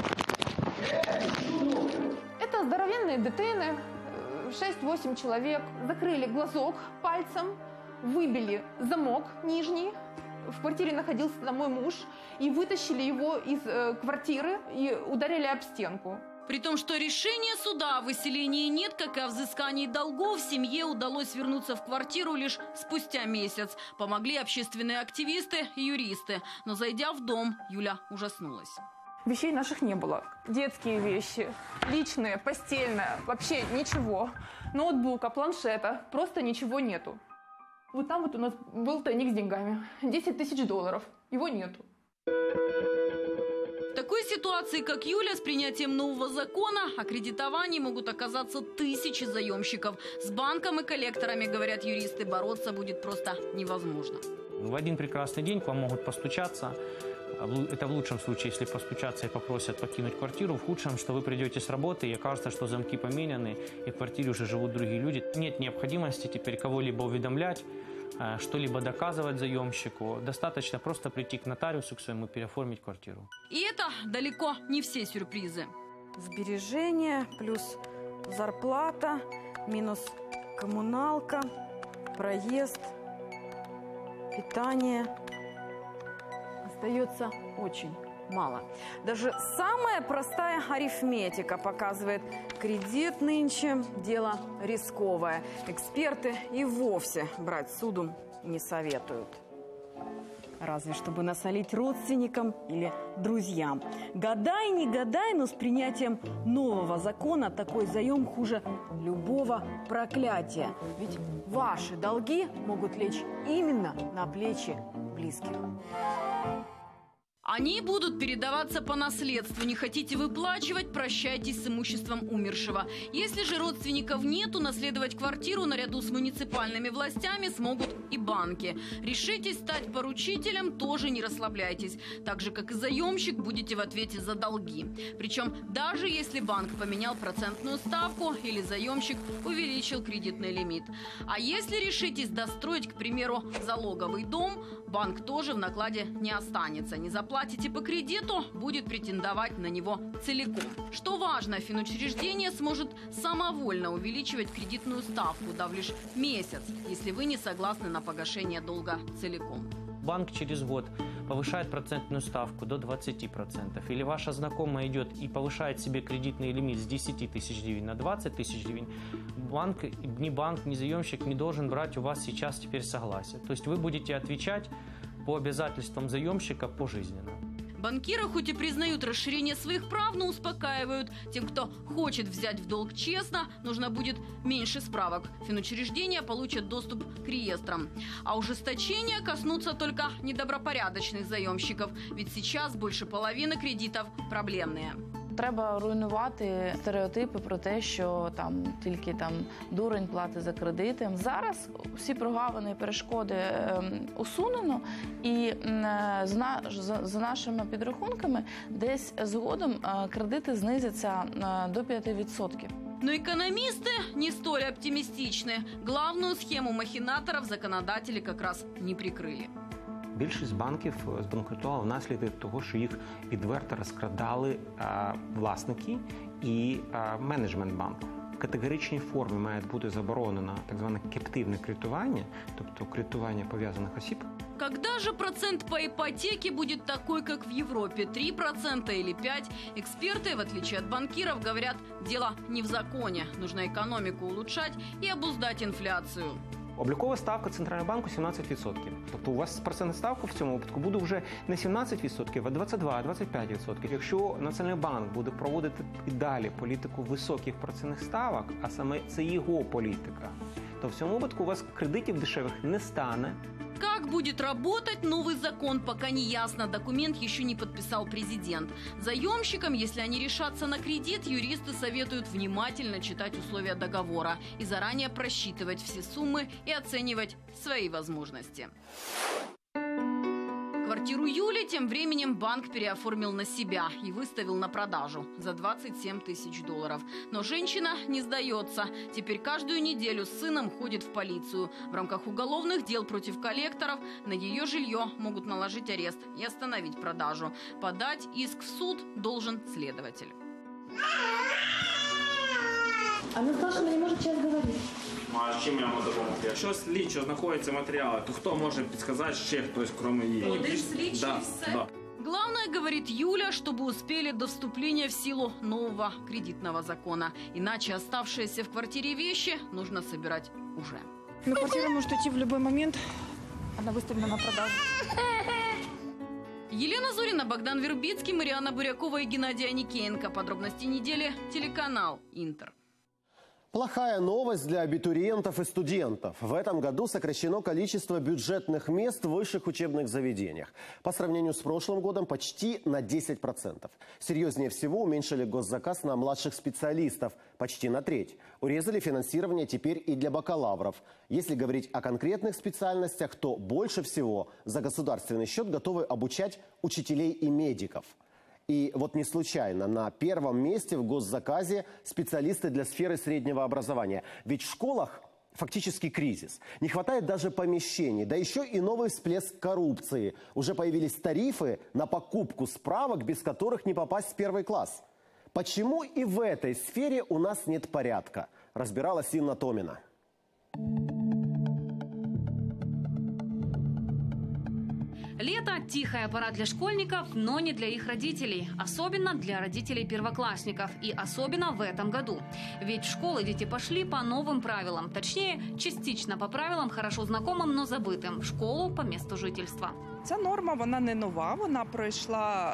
Это здоровенные детейны, 6-8 человек. Закрыли глазок пальцем, выбили замок нижний. В квартире находился мой муж. И вытащили его из квартиры и ударили об стенку. При том, что решения суда о выселении нет, как и о взыскании долгов, семье удалось вернуться в квартиру лишь спустя месяц. Помогли общественные активисты и юристы. Но зайдя в дом, Юля ужаснулась. Вещей наших не было. Детские вещи, личные, постельное, вообще ничего. Ноутбука, планшета, просто ничего нету. Вот там вот у нас был тайник с деньгами. $10 000. Его нету. В такой ситуации, как Юля, с принятием нового закона о кредитовании могут оказаться тысячи заемщиков. С банком и коллекторами, говорят юристы, бороться будет просто невозможно. В один прекрасный день к вам могут постучаться. Это в лучшем случае, если постучаться и попросят покинуть квартиру. В худшем, что вы придете с работы и окажется, что замки поменяны, и в квартире уже живут другие люди. Нет необходимости теперь кого-либо уведомлять, что-либо доказывать заемщику. Достаточно просто прийти к нотариусу к своему и переоформить квартиру. И это далеко не все сюрпризы. Сбережения плюс зарплата, минус коммуналка, проезд, питание. Остается очень мало. Даже самая простая арифметика показывает, кредит нынче дело рисковое. Эксперты и вовсе брать суду не советуют. Разве чтобы насолить родственникам или друзьям. Гадай, не гадай, но с принятием нового закона такой заем хуже любого проклятия. Ведь ваши долги могут лечь именно на плечи близких. Они будут передаваться по наследству. Не хотите выплачивать – прощайтесь с имуществом умершего. Если же родственников нет, унаследовать квартиру наряду с муниципальными властями смогут и банки. Решитесь стать поручителем – тоже не расслабляйтесь. Так же, как и заемщик, будете в ответе за долги. Причем даже если банк поменял процентную ставку или заемщик увеличил кредитный лимит. А если решитесь достроить, к примеру, залоговый дом, банк тоже в накладе не останется. Не заплатите по кредиту, будет претендовать на него целиком. Что важно, финучреждение сможет самовольно увеличивать кредитную ставку, дав лишь месяц, если вы не согласны на погашение долга целиком. Банк через год повышает процентную ставку до 20%. Или ваша знакомая идет и повышает себе кредитный лимит с 10 000 гривен на 20 000 гривен, банк, ни заемщик не должен брать у вас сейчас теперь согласие. То есть вы будете отвечать по обязательствам заемщика пожизненно. Банкиры хоть и признают расширение своих прав, но успокаивают. Тем, кто хочет взять в долг честно, нужно будет меньше справок. Финучреждения получат доступ к реестрам. А ужесточения коснутся только недобропорядочных заемщиков. Ведь сейчас больше половины кредитов проблемные. Треба руйнувати стереотипи про те, що тільки дурень платить за кредити. Зараз всі прогавини і перешкоди усунено, і за нашими підрахунками десь згодом кредити знизяться до 5%. Но экономисты не столь оптимистичны. Главную схему махинаторов законодатели как раз не прикрыли. Більшість банків збанкрутували внаслідок того, що їх відверто розкрадали власники і менеджмент банку. В категоричній формі має бути заборонено так зване кептивне кредитування, тобто кредитування пов'язаних осіб. Когда же процент по ипотеке будет такой, как в Европе? 3% или 5%? Эксперты, в отличие от банкиров, говорят, дело не в законе. Нужно экономику улучшать и обуздать інфляцію. Облікова ставка Центрального банку 17%. Тобто у вас процентна ставка в цьому випадку буде вже не 17%, а 22-25%. Якщо Національний банк буде проводити і далі політику високих процентних ставок, а саме це його політика, то в цьому випадку у вас кредитів дешевих не стане. Как будет работать новый закон, пока не ясно. Документ еще не подписал президент. Заемщикам, если они решатся на кредит, юристы советуют внимательно читать условия договора и заранее просчитывать все суммы и оценивать свои возможности. Квартиру Юли тем временем банк переоформил на себя и выставил на продажу за $27 000. Но женщина не сдается. Теперь каждую неделю с сыном ходит в полицию. В рамках уголовных дел против коллекторов на ее жилье могут наложить арест и остановить продажу. Подать иск в суд должен следователь. Она сказала, что она не может сейчас говорить. А чим я можу допомогти? Якщо слідчо знаходяться матеріали, то хто може підказати ще хтось, крім її? Один слідчий, да, все? да. Главное, говорит Юля, чтобы успели до вступления в силу нового кредитного закона. Иначе оставшиеся в квартире вещи нужно собирать уже. Но квартира может уйти в любой момент. Она выставлена на продажу. Елена Зорина, Богдан Вербицкий, Марианна Бурякова и Геннадий Аникеенко. Подробности недели. Телеканал Интер. Плохая новость для абитуриентов и студентов. В этом году сокращено количество бюджетных мест в высших учебных заведениях. По сравнению с прошлым годом почти на 10%. Серьезнее всего уменьшили госзаказ на младших специалистов почти на треть. Урезали финансирование теперь и для бакалавров. Если говорить о конкретных специальностях, то больше всего за государственный счет готовы обучать учителей и медиков. И вот не случайно на первом месте в госзаказе специалисты для сферы среднего образования. Ведь в школах фактически кризис. Не хватает даже помещений. Да еще и новый всплеск коррупции. Уже появились тарифы на покупку справок, без которых не попасть в первый класс. Почему и в этой сфере у нас нет порядка? Разбиралась Инна Томина. Лето – тихая пора для школьников, но не для их родителей. Особенно для родителей первоклассников. И особенно в этом году. Ведь в школы дети пошли по новым правилам. Точнее, частично по правилам, хорошо знакомым, но забытым. В школу по месту жительства. Ця норма, вона не нова, вона пройшла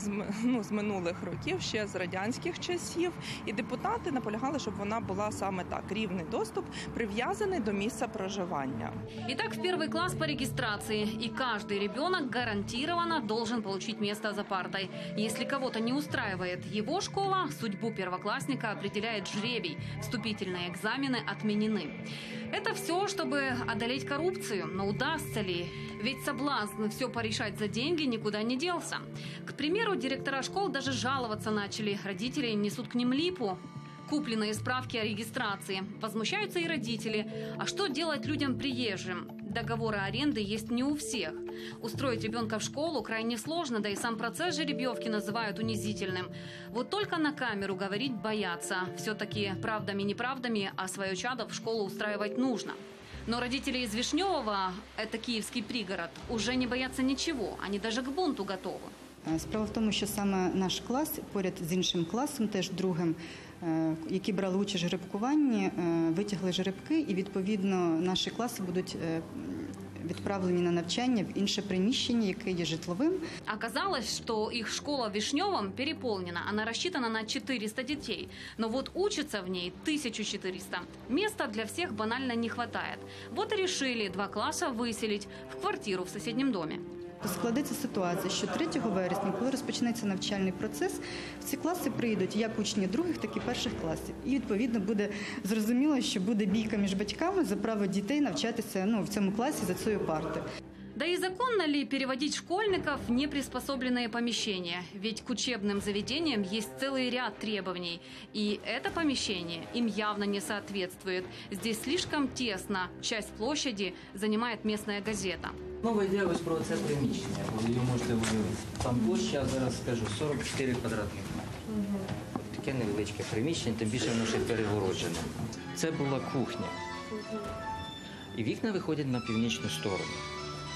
з минулих років, ще з радянських часів. І депутати наполягали, щоб вона була саме так, рівний доступ, прив'язаний до місця проживання. Итак, в первый класс по регистрации. И каждый ребенок гарантированно должен получить место за партой. Если кого-то не устраивает его школа, судьбу первоклассника определяет жребий. Вступительные экзамены отменены. Это все, чтобы одолеть коррупцию. Но удастся ли? Ведь соблазн все порешать за деньги никуда не делся. К примеру, директора школ даже жаловаться начали. Родители несут к ним липу. Купленные справки о регистрации. Возмущаются и родители. А что делать людям приезжим? Договоры аренды есть не у всех. Устроить ребенка в школу крайне сложно, да и сам процесс жеребьевки называют унизительным. Вот только на камеру говорить боятся. Все-таки правдами-неправдами, а свое чадо в школу устраивать нужно. Но родители из Вишневого, это киевский пригород, уже не боятся ничего. Они даже к бунту готовы. Справа в тому, що саме наш клас, поряд з іншим класом, теж другим, які брали участь в жеребкуванні, витягли жеребки, і, відповідно, наші класи будуть відправлені на навчання в інше приміщення, яке є житловим. Оказалось, что их школа в Вишневом переполнена. Она рассчитана на 400 детей. Но вот учатся в ней 1400. Места для всех банально не хватает. Вот и решили 2 класса выселить в квартиру в соседнем доме. Складеться ситуація, що 3 вересня, коли розпочнеться навчальний процес, в ці класи прийдуть як учні других, так і перших класів. І, відповідно, буде зрозуміло, що буде бійка між батьками за право дітей навчатися в цьому класі за цією партою. Да и законно ли переводить школьников в неприспособленные помещения? Ведь к учебным заведениям есть целый ряд требований. И это помещение им явно не соответствует. Здесь слишком тесно. Часть площади занимает местная газета. Мова йде ось про це приміщення. Ви її можете уявити. Там площа, я зараз скажу, 44 квадратних метри. Таке невеличке приміщення, тим більше воно ще перегороджене. Це була кухня. І вікна виходять на північну сторону.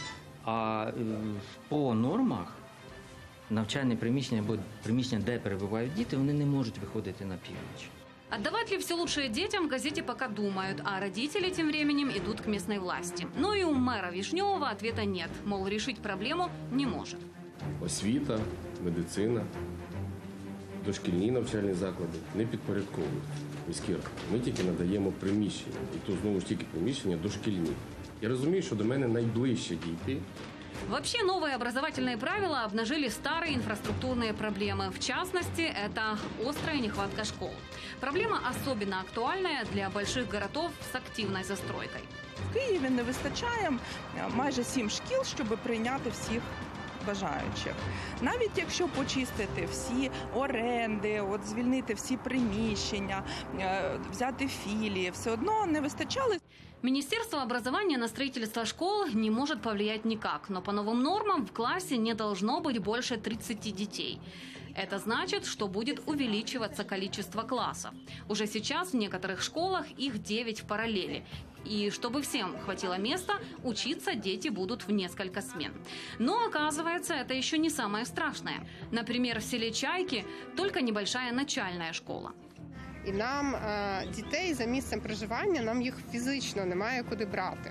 А по нормах навчальні приміщення або приміщення, де перебувають діти, вони не можуть виходити на північ. Отдавать ли все лучшее детям, в газете пока думают, а родители тем временем идут к местной власти. Но и у мэра Вишневого ответа нет, мол, решить проблему не может. Освіта, медицина, дошкільні навчальні заклади не підпорядковують міській раді. Ми тільки надаємо приміщення, і то знову ж тільки приміщення дошкільні. Я розумію, що до мене найближче діти. Вообще, новые образовательные правила обнажили старые инфраструктурные проблемы. В частности, это острая нехватка школ. Проблема особенно актуальная для больших городов с активной застройкой. В Києві не вистачає майже 7 шкіл, щоб прийняти всіх бажаючих. Навіть якщо почистити всі оренди, звільнити всі приміщення, взяти філії, все одно не вистачало. Министерство образования на строительство школ не может повлиять никак, но по новым нормам в классе не должно быть больше 30 детей. Это значит, что будет увеличиваться количество классов. Уже сейчас в некоторых школах их 9 в параллели. И чтобы всем хватило места, учиться дети будут в несколько смен. Но, оказывается, это еще не самое страшное. Например, в селе Чайки только небольшая начальная школа. І нам дітей за місцем проживання, нам їх фізично немає куди брати.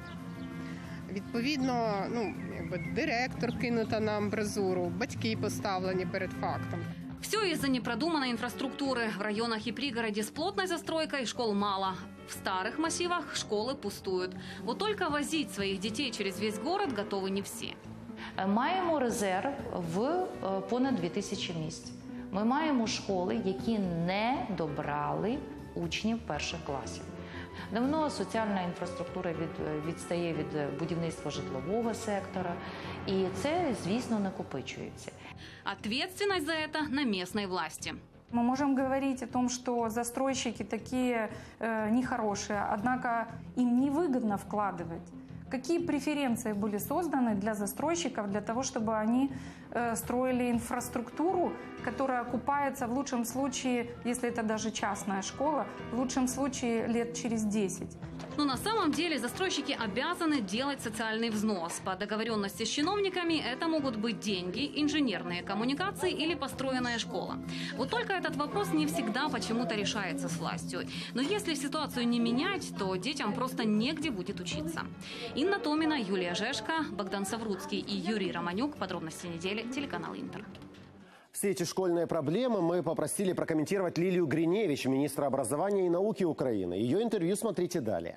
Відповідно, директор кинута на амбразуру, батьки поставлені перед фактом. Все из-за непродуманной инфраструктуры. В районах и пригороде с плотной застройкой школ мало. В старых массивах школы пустуют. Вот только возить своих детей через весь город готовы не все. Маємо резерв в понад 2000 місць. Ми маємо школи, які не добрали учнів перших класів. Давно соціальна інфраструктура відстає від будівництва житлового сектора, і це, звісно, накопичується. Ответственность за это на местной власти. Мы можем говорить о том, что застройщики такие нехорошие, однако им невыгодно вкладывать. Какие преференции были созданы для застройщиков, для того, чтобы они строили инфраструктуру, которая окупается в лучшем случае, если это даже частная школа, в лучшем случае лет через 10. Но на самом деле застройщики обязаны делать социальный взнос. По договоренности с чиновниками это могут быть деньги, инженерные коммуникации или построенная школа. Вот только этот вопрос не всегда почему-то решается с властью. Но если ситуацию не менять, то детям просто негде будет учиться. Инна Томина, Юлия Жешко, Богдан Савруцкий и Юрий Романюк. Подробности недели. Телеканал Интер. Все эти школьные проблемы мы попросили прокомментировать Лилию Гриневич, министра образования и науки Украины. Ее интервью смотрите далее.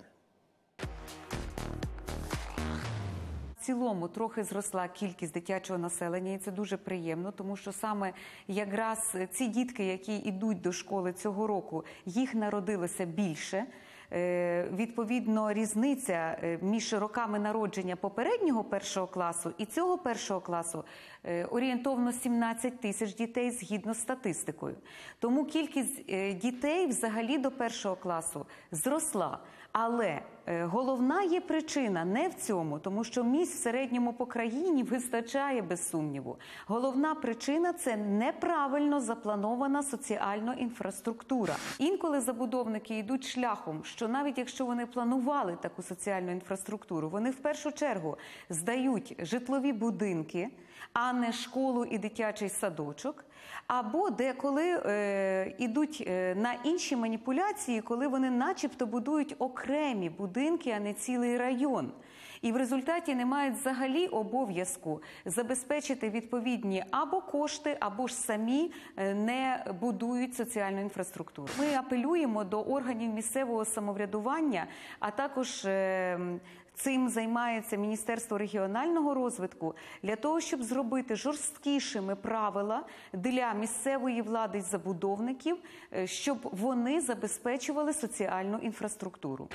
В цілому трохи зросла кількість дитячого населення, і це дуже приємно, тому що саме якраз ці дітки, які йдуть до школи цього року, їх народилося більше. Відповідно, різниця між роками народження попереднього першого класу і цього першого класу орієнтовно 17 тисяч дітей згідно з статистикою. Тому кількість дітей взагалі до першого класу зросла. Але головна є причина не в цьому, тому що місць в середньому по країні вистачає без сумніву. Головна причина – це неправильно запланована соціальна інфраструктура. Інколи забудовники йдуть шляхом, що навіть якщо вони планували таку соціальну інфраструктуру, вони в першу чергу здають житлові будинки, а не школу і дитячий садочок, або деколи йдуть на інші маніпуляції, коли вони начебто будують окремі будинки, а не цілий район. І в результаті не мають взагалі обов'язку забезпечити відповідні або кошти, або ж самі не будують соціальну інфраструктуру. Ми апелюємо до органів місцевого самоврядування, а також цим займається Міністерство регіонального розвитку, для того, щоб зробити жорсткішими правила для місцевої влади і забудовників, щоб вони забезпечували соціальну інфраструктуру.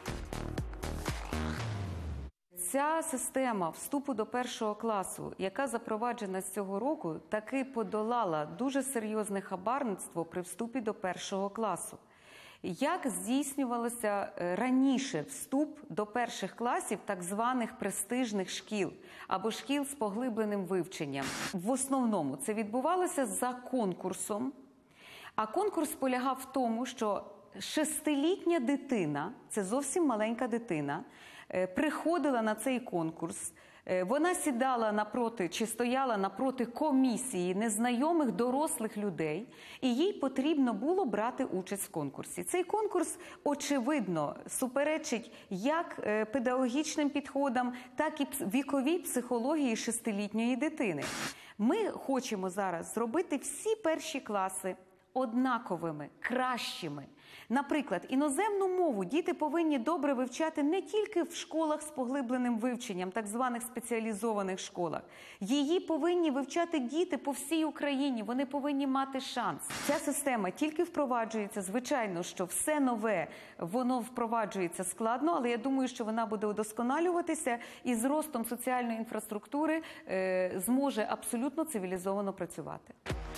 Ця система вступу до першого класу, яка запроваджена з цього року, таки подолала дуже серйозне хабарництво при вступі до першого класу. Як здійснювалося раніше вступ до перших класів так званих престижних шкіл або шкіл з поглибленим вивченням? В основному це відбувалося за конкурсом, а конкурс полягав в тому, що 6-літня дитина, це зовсім маленька дитина, приходила на цей конкурс, Вона сідала напроти чи стояла напроти комісії незнайомих дорослих людей, і їй потрібно було брати участь в конкурсі. Цей конкурс, очевидно, суперечить як педагогічним підходам, так і віковій психології 6-літньої дитини. Ми хочемо зараз зробити всі перші класи однаковими, кращими. Наприклад, іноземну мову діти повинні добре вивчати не тільки в школах з поглибленим вивченням, так званих спеціалізованих школах. Її повинні вивчати діти по всій Україні, вони повинні мати шанс. Ця система тільки впроваджується, звичайно, що все нове, воно впроваджується складно, але я думаю, що вона буде удосконалюватися і з ростом соціальної інфраструктури зможе абсолютно цивілізовано працювати.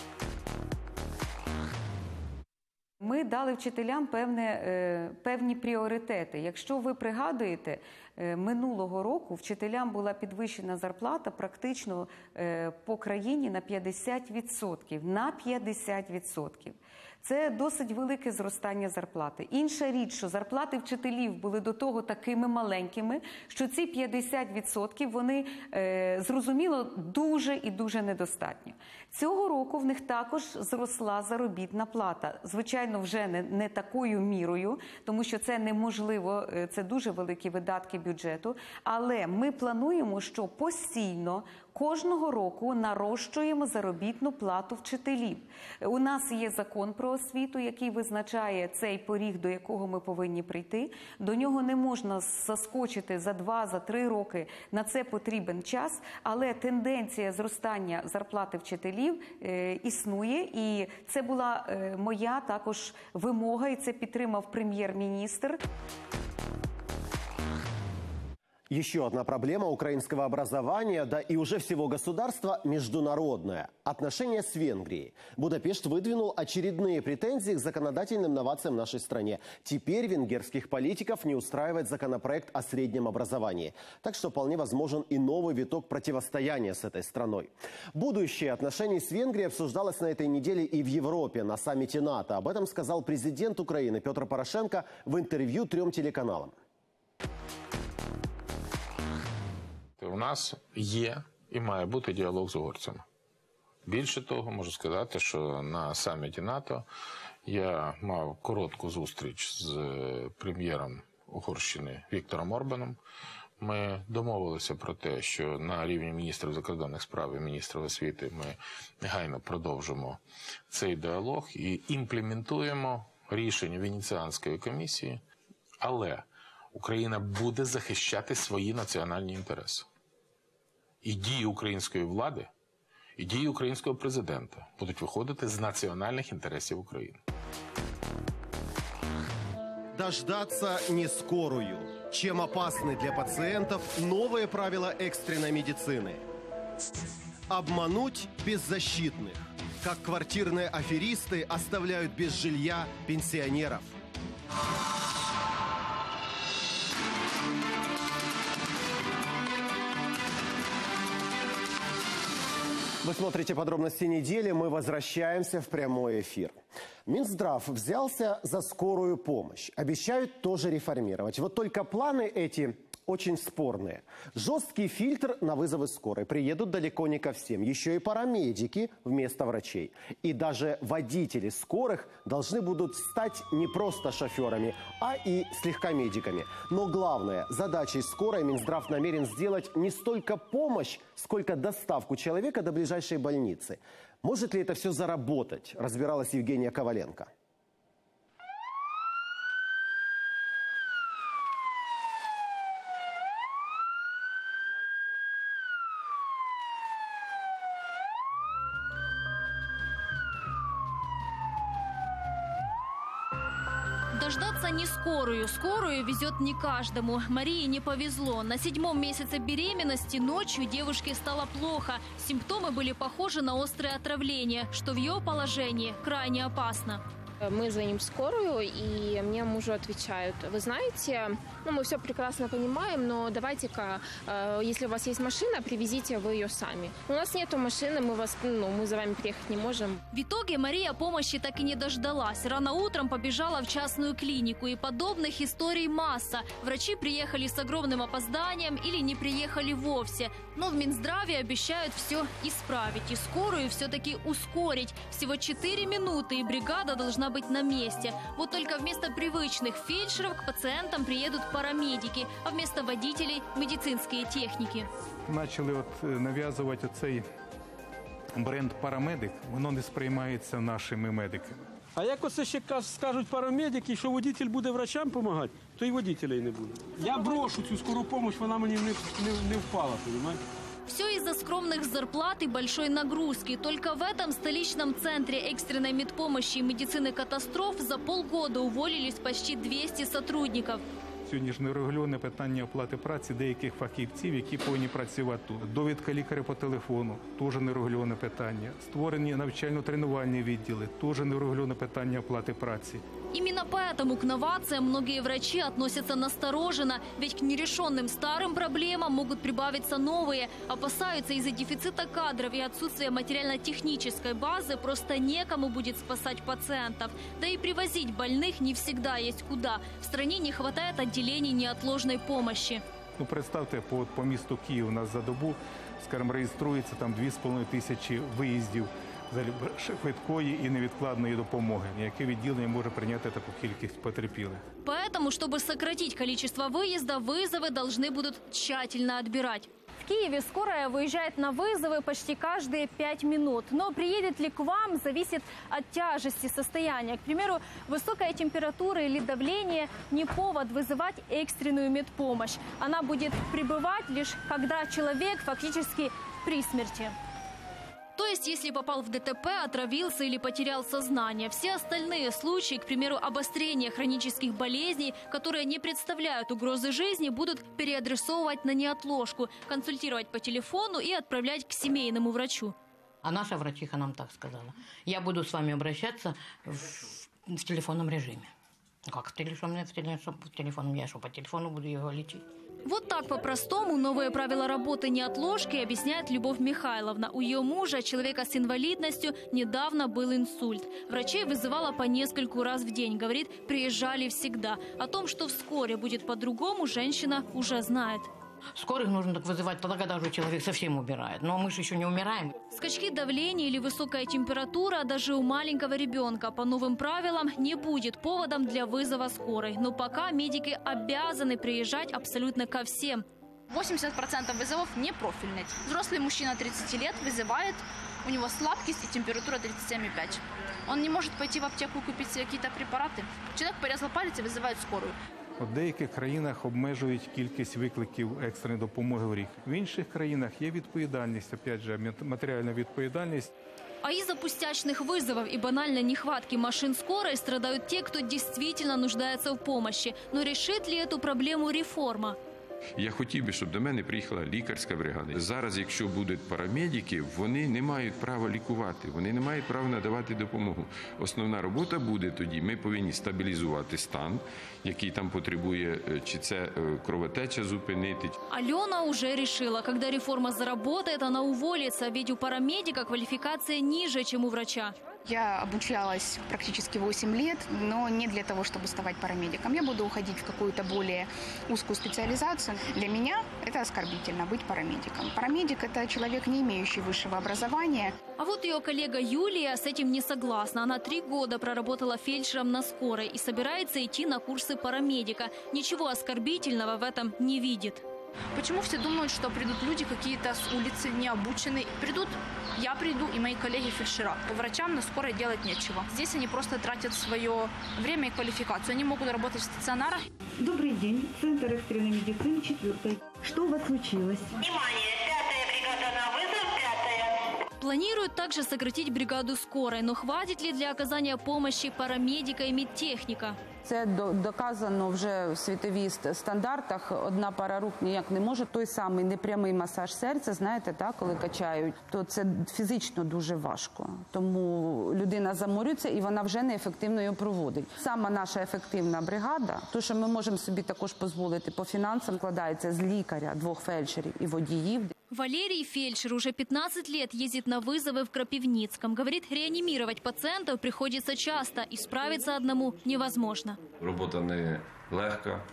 Ми дали вчителям певні пріоритети. Якщо ви пригадуєте, минулого року вчителям була підвищена зарплата практично по країні на 50%. На 50%. Це досить велике зростання зарплати. Інша річ, що зарплати вчителів були до того такими маленькими, що ці 50% вони, зрозуміло, дуже і дуже недостатньо. Цього року в них також зросла заробітна плата. Звичайно, вже не такою мірою, тому що це неможливо, це дуже великі видатки бюджету, але ми плануємо, що постійно кожного року нарощуємо заробітну плату вчителів. У нас є закон про освіту, який визначає цей поріг, до якого ми повинні прийти. До нього не можна заскочити за 2-3 роки, на це потрібен час, але тенденція зростання зарплати вчителів існує, і це була моя також вимога, і це підтримав прем'єр-міністр. Еще одна проблема украинского образования, да и уже всего государства – международная. Отношения с Венгрией. Будапешт выдвинул очередные претензии к законодательным новациям в нашей стране. Теперь венгерских политиков не устраивает законопроект о среднем образовании. Так что вполне возможен и новый виток противостояния с этой страной. Будущее отношений с Венгрией обсуждалось на этой неделе и в Европе, на саммите НАТО. Об этом сказал президент Украины Петр Порошенко в интервью 3 телеканалам. У нас є і має бути діалог з угорцями. Більше того, можу сказати, що на саміті НАТО я мав коротку зустріч з прем'єром Угорщини Віктором Орбаном. Ми домовилися про те, що на рівні міністрів закордонних справ і міністрів освіти ми негайно продовжимо цей діалог і імплементуємо рішення Венеціанської комісії, але Україна буде захищати свої національні інтереси. І дії української влади, і дії українського президента будуть виходити з національних інтересів України. Дождаться не скорую. Чем опасны для пациентов новые правила экстренной медицины? Обмануть беззащитных. Как квартирные аферисты оставляют без жилья пенсионеров. Вы смотрите подробности недели. Мы возвращаемся в прямой эфир. Минздрав взялся за скорую помощь. Обещают тоже реформировать. Вот только планы эти очень спорные. Жесткий фильтр на вызовы скорой. Приедут далеко не ко всем. Еще и парамедики вместо врачей. И даже водители скорых должны будут стать не просто шоферами, а и слегка медиками. Но главное, задачей скорой Минздрав намерен сделать не столько помощь, сколько доставку человека до ближайшей больницы. Может ли это все заработать, разбиралась Евгения Коваленко. Дождаться не скорую. Скорую везет не каждому. Марии не повезло. На 7-м месяце беременности ночью девушке стало плохо. Симптомы были похожи на острое отравление, что в ее положении крайне опасно. Мы звоним в скорую, и мне мужу отвечают: вы знаете, мы все прекрасно понимаем, но давайте-ка, если у вас есть машина, привезите вы ее сами. У нас нету машины, мы за вами приехать не можем. В итоге Мария помощи так и не дождалась. Рано утром побежала в частную клинику, и подобных историй масса. Врачи приехали с огромным опозданием или не приехали вовсе. Но в Минздраве обещают все исправить и скорую все-таки ускорить. Всего 4 минуты, и бригада должна быть на месте. Вот только вместо привычных фельдшеров к пациентам приедут парамедики, а вместо водителей – медицинские техники. Почали нав'язувати цей бренд «Парамедик», воно не сприймається нашими медиками. А як оце ще скажуть парамедики, що водитель буде врачам допомагати, то і водителя й не буде. Я брошу цю скору допомогу, вона мені не впала, розумієте? Все из-за скромных зарплат и большой нагрузки. Только в этом столичном центре экстренной медпомощи и медицины катастроф за полгода уволились почти 200 сотрудников. Сьогодні ж нерегульоване питання оплати праці деяких фахівців, які повинні працювати тут. Довідка лікаря по телефону – теж нерегульоване питання. Створені навчально-тренувальні відділи – теж нерегульоване питання оплати праці. Именно поэтому к новациям многие врачи относятся настороженно, ведь к нерешенным старым проблемам могут прибавиться новые. Опасаются из-за дефицита кадров и отсутствия материально-технической базы просто некому будет спасать пациентов. Да и привозить больных не всегда есть куда. В стране не хватает отделений неотложной помощи. Представте, по місту Київ у нас за добу, скажімо, реєструється там 2500 виїздів за швидкої і невідкладної допомоги. Яке відділення може прийняти таку кількість потерпілих? Поэтому, чтобы сократить количество выезда, вызовы должны будут тщательно отбирать. В Киеве скорая выезжает на вызовы почти каждые 5 минут. Но приедет ли к вам, зависит от тяжести состояния. К примеру, высокая температура или давление не повод вызывать экстренную медпомощь. Она будет прибывать лишь когда человек фактически при смерти. То есть, если попал в ДТП, отравился или потерял сознание. Все остальные случаи, к примеру, обострения хронических болезней, которые не представляют угрозы жизни, будут переадресовывать на неотложку, консультировать по телефону и отправлять к семейному врачу. А наша врачиха нам так сказала: я буду с вами обращаться в телефонном режиме. Как в телефонном? Я что, по телефону буду его лечить? Вот так по-простому новые правила работы неотложки объясняет Любовь Михайловна. У ее мужа, человека с инвалидностью, недавно был инсульт. Врачей вызывала по нескольку раз в день. Говорит, приезжали всегда. О том, что вскоре будет по-другому, женщина уже знает. Скорых нужно так вызывать тогда, когда уже человек совсем умирает. Но мы же еще не умираем. Скачки давления или высокая температура даже у маленького ребенка по новым правилам не будет поводом для вызова скорой. Но пока медики обязаны приезжать абсолютно ко всем. 80% вызовов не профильные. Взрослый мужчина 30 лет вызывает, у него слабкость и температура 37,5. Он не может пойти в аптеку и купить себе какие-то препараты. Человек порезал палец и вызывает скорую. У деяких країнах обмежують кількість викликів екстреної допомоги в рік. В інших країнах є відповідальність, опять же, матеріальна відповідальність. А из-за пустячных вызовов и банальной нехватки машин скорой страдают те, кто действительно нуждается в помощи. Но решит ли эту проблему реформа? Я хотів би, щоб до мене приїхала лікарська бригада. Зараз, якщо будуть парамедики, вони не мають права лікувати, вони не мають права надавати допомогу. Основна робота буде тоді, ми повинні стабілізувати стан, який там потребує, чи це кровотеча зупинити. Алена уже решила, когда реформа заработает, она уволится, ведь у парамедика квалификация ниже, чем у врача. Я обучалась практически 8 лет, но не для того, чтобы ставать парамедиком. Я буду уходить в какую-то более узкую специализацию. Для меня это оскорбительно быть парамедиком. Парамедик – это человек, не имеющий высшего образования. А вот ее коллега Юлия с этим не согласна. Она 3 года проработала фельдшером на скорой и собирается идти на курсы парамедика. Ничего оскорбительного в этом не видит. Почему все думают, что придут люди какие-то с улицы, необученные? Я приду и мои коллеги-фельдшера. По врачам на скорой делать нечего. Здесь они просто тратят свое время и квалификацию. Они могут работать в стационарах. Добрый день. Центр экстренной медицины 4. Что у вас случилось? Внимание! 5-я бригада на вызов, 5-я. Планируют также сократить бригаду скорой. Но хватит ли для оказания помощи парамедика и медтехника? Це доказано вже в світових стандартах. Одна пара рук ніяк не може. Той самий непрямий масаж серця, знаєте, так, коли качають, то це фізично дуже важко. Тому людина заморюється і вона вже неефективно його проводить. Сама наша ефективна бригада, то, що ми можемо собі також дозволити по фінансам, складається з лікаря, 2 фельдшерів і водіїв. Валерий, фельдшер, уже 15 лет ездит на вызовы в Кропивницком. Говорит, реанимировать пациентов приходится часто и справиться одному невозможно. Робота не легка.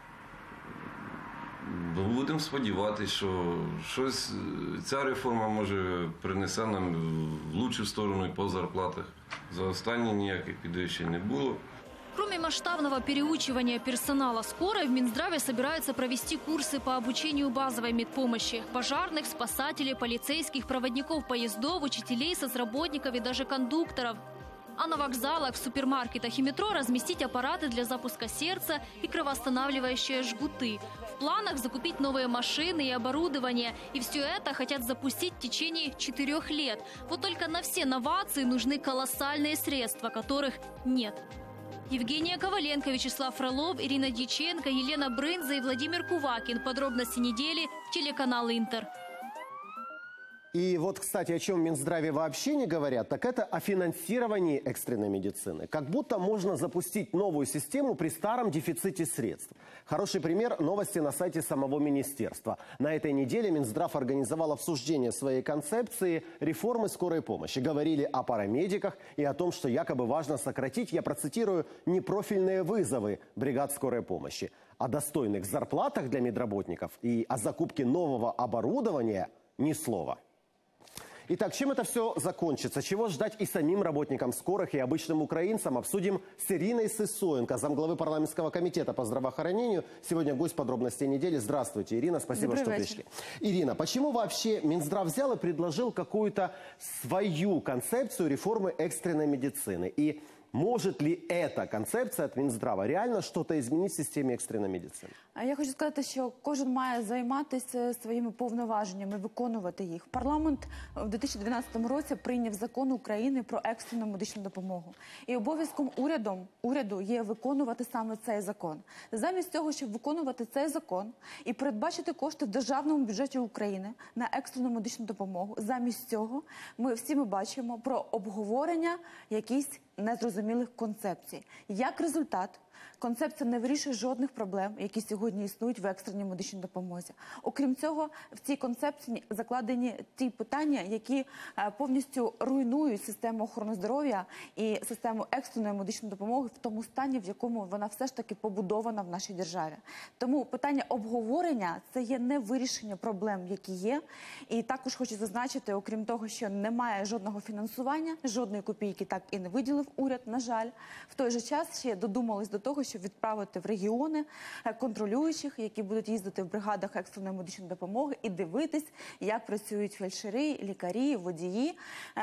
Будемо сподіватися, що щось ця реформа, може, принесе нам в лучшу сторону і по зарплатах. За останні ніяких підвищень не було. Кроме масштабного переучивания персонала скорой, в Минздраве собираются провести курсы по обучению базовой медпомощи. Пожарных, спасателей, полицейских, проводников поездов, учителей, соцработников и даже кондукторов. А на вокзалах, супермаркетах и метро разместить аппараты для запуска сердца и кровоостанавливающие жгуты. В планах закупить новые машины и оборудование. И все это хотят запустить в течение 4 лет. Вот только на все новации нужны колоссальные средства, которых нет. Евгения Коваленко, Вячеслав Фролов, Ирина Дьяченко, Елена Брынза и Владимир Кувакин. Подробности недели. Телеканал «Интер». И вот, кстати, о чем в Минздраве вообще не говорят, так это о финансировании экстренной медицины. Как будто можно запустить новую систему при старом дефиците средств. Хороший пример – новости на сайте самого министерства. На этой неделе Минздрав организовал обсуждение своей концепции реформы скорой помощи. Говорили о парамедиках и о том, что якобы важно сократить, я процитирую, непрофильные вызовы бригад скорой помощи. О достойных зарплатах для медработников и о закупке нового оборудования ни слова. Итак, чем это все закончится? Чего ждать и самим работникам скорых, и обычным украинцам? Обсудим с Ириной Сысоенко, замглавы парламентского комитета по здравоохранению. Сегодня гость подробностей недели. Здравствуйте, Ирина, спасибо, что пришли. Ирина, почему вообще Минздрав взял и предложил какую-то свою концепцию реформы экстренной медицины? И может ли эта концепция от Минздрава реально что-то изменить в системе екстреної медицини? Я хочу сказати, що кожен має займатися своїми повноваженнями, виконувати їх. Парламент в 2012 році прийняв закон України про екстрену медичну допомогу. І обов'язком уряду є виконувати саме цей закон. Замість того, щоб виконувати цей закон і передбачити кошти в державному бюджеті України на екстрену медичну допомогу, замість цього ми бачимо про обговорення якісь незрозумілих концепцій. Як результат, концепція не вирішує жодних проблем, які сьогодні існують в екстреній медичній допомозі. Окрім цього, в цій концепції закладені ті питання, які повністю руйнують систему охорони здоров'я і систему екстреної медичної допомоги в тому стані, в якому вона все ж таки побудована в нашій державі. Тому питання обговорення – це є не вирішення проблем, які є. І також хочу зазначити, окрім того, що немає жодного фінансування, жодної копійки так і не виділив уряд, на жаль. В той же час ще додумались до того, щоб відправити в регіони контролюючих, які будуть їздити в бригадах екстреної медичної допомоги і дивитись, як працюють фельдшери, лікарі, водії,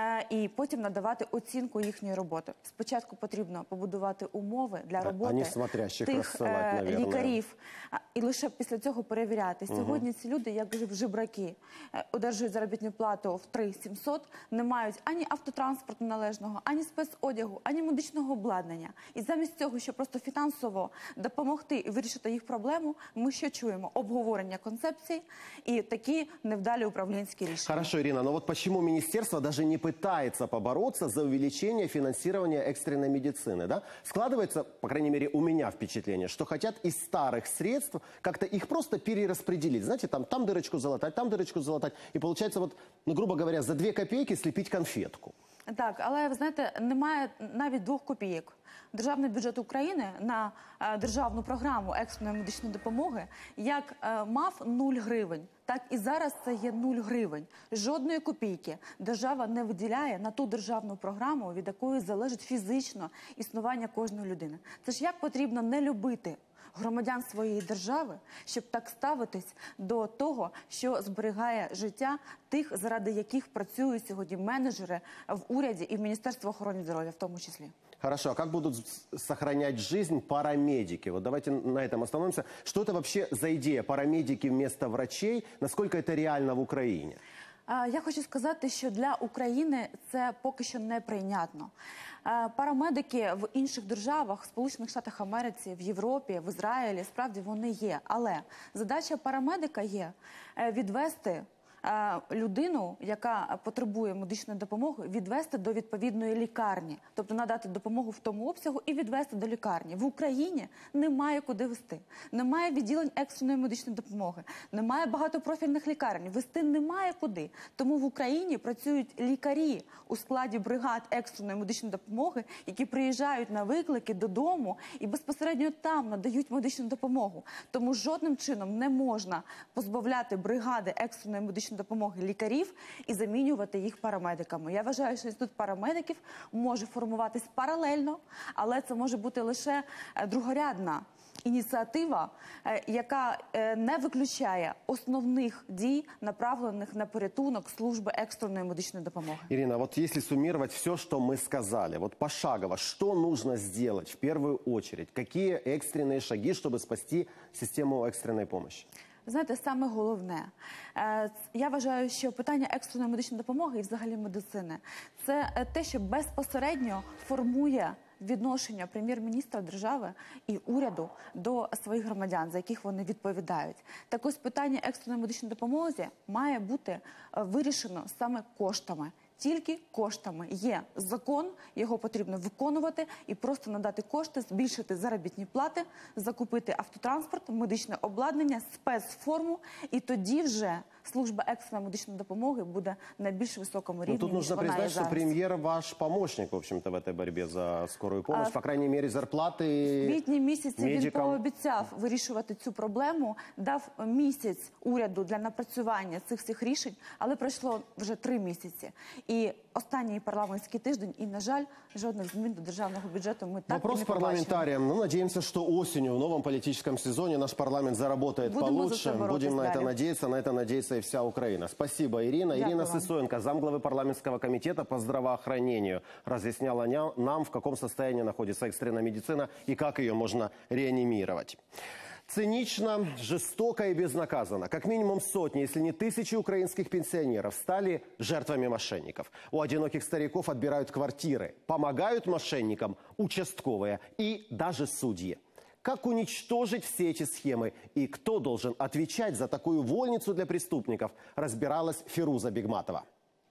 і потім надавати оцінку їхньої роботи. Спочатку потрібно побудувати умови для роботи тих лікарів, і лише після цього перевіряти. Сьогодні ці люди, як жебраки, одержують заробітну плату в 3700, не мають ані автотранспорту належного, ані спецодягу, ані медичного обладнання. І замість цього, щоб просто фінансово допомогти і вирішити їх проблему, ми що чуємо? Обговорення концепцій и такие невдалые управленческие решения. Хорошо, Ирина, но вот почему министерство даже не пытается побороться за увеличение финансирования экстренной медицины, да? Складывается, по крайней мере, у меня впечатление, что хотят из старых средств как-то их просто перераспределить. Знаете, там дырочку залатать, и получается, вот, ну, грубо говоря, за 2 копейки слепить конфетку. Так, але, ви знаєте, немає навіть 2 копійок. Державний бюджет України на державну програму екстреної медичної допомоги як мав 0 гривень, так і зараз це є 0 гривень. Жодної копійки держава не виділяє на ту державну програму, від якої залежить фізично існування кожної людини. Це ж як потрібно не любити громадян своєї держави, щоб так ставитись до того, що зберігає життя тих, заради яких працюють сьогодні менеджери в уряді і в Міністерстві охорони здоров'я в тому числі. Хорошо, а как будут сохранять жизнь парамедики? Вот давайте на этом остановимся. Что это вообще за идея? Парамедики вместо врачей? Насколько это реально в Украине? Я хочу сказати, що для України це поки що неприйнятно. Парамедики в інших державах, в Сполучених Штатах Америки, в Європі, в Ізраїлі, справді вони є. Але задача парамедика є відвести людину, яка потребує медичної допомоги, відвести до відповідної лікарні. Тобто надати допомогу в тому обсягу і відвести до лікарні. В Україні немає куди вести. Немає відділень екстреної медичної допомоги. Немає багатопрофільних лікарень. Вести немає куди. Тому в Україні працюють лікарі у складі бригад екстреної медичної допомоги, які приїжджають на виклики додому і безпосередньо там надають медичну допомогу. Тому жодним чином не можна позбавляти бригади екстреної медичної допомоги лікарів і замінювати їх парамедиками. Я вважаю, що інститут парамедиків може формуватись паралельно, але це може бути лише другорядна ініціатива, яка не виключає основних дій, направлених на порятунок служби екстреної медичної допомоги. Ирина, вот если суммировать все, что мы сказали, вот пошагово, что нужно сделать в первую очередь? Какие экстренные шаги, чтобы спасти систему экстренной помощи? Знаєте, саме головне, я вважаю, що питання екстреної медичної допомоги і взагалі медицини – це те, що безпосередньо формує відношення прем'єр-міністра держави і уряду до своїх громадян, за яких вони відповідають. Так ось питання екстреної медичної допомоги має бути вирішено саме коштами. Тільки коштами. Є закон, його потрібно виконувати і просто надати кошти, збільшити заробітні плати, закупити автотранспорт, медичне обладнання, спецформу, і тоді вже служба екстреної медичної допомоги буде на більш високому рівні, тут нужно признать, что премьер ваш помощник, в общем-то, в этой борьбе за скорую помощь. По крайней мере, зарплаты в квітні місяці медикам. Він пообіцяв вирішувати цю проблему, дав місяць уряду для напрацювання цих всіх рішень, але пройшло вже 3 місяці. І останній парламентський тиждень, і, на жаль, жодних змін до державного бюджету ми так і не побачимо. Вопрос парламентариям. Ну, надеемся, что осенью, в новом политическом сезоне, наш парламент заработает получше. Будем на это надеяться и вся Украина. Спасибо, Ирина. Дякую Ирина вам. Сысоенко, замглавы парламентского комитета по здравоохранению, разъясняла нам, в каком состоянии находится экстренная медицина и как ее можно реанимировать. Цинично, жестоко и безнаказанно. Как минимум сотни, если не тысячи украинских пенсионеров стали жертвами мошенников. У одиноких стариков отбирают квартиры. Помогают мошенникам участковые и даже судьи. Как уничтожить все эти схемы и кто должен отвечать за такую вольницу для преступников, разбиралась Фируза Бегматова.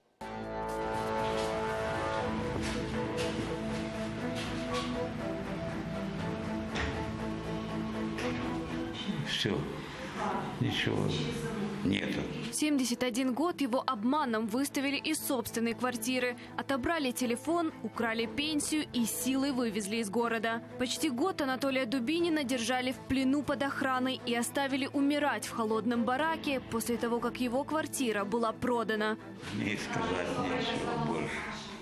Все, ничего нету. 71 год его обманом выставили из собственной квартиры. Отобрали телефон, украли пенсию и силой вывезли из города. Почти год Анатолия Дубинина держали в плену под охраной и оставили умирать в холодном бараке после того, как его квартира была продана. Не сказать нечего больше.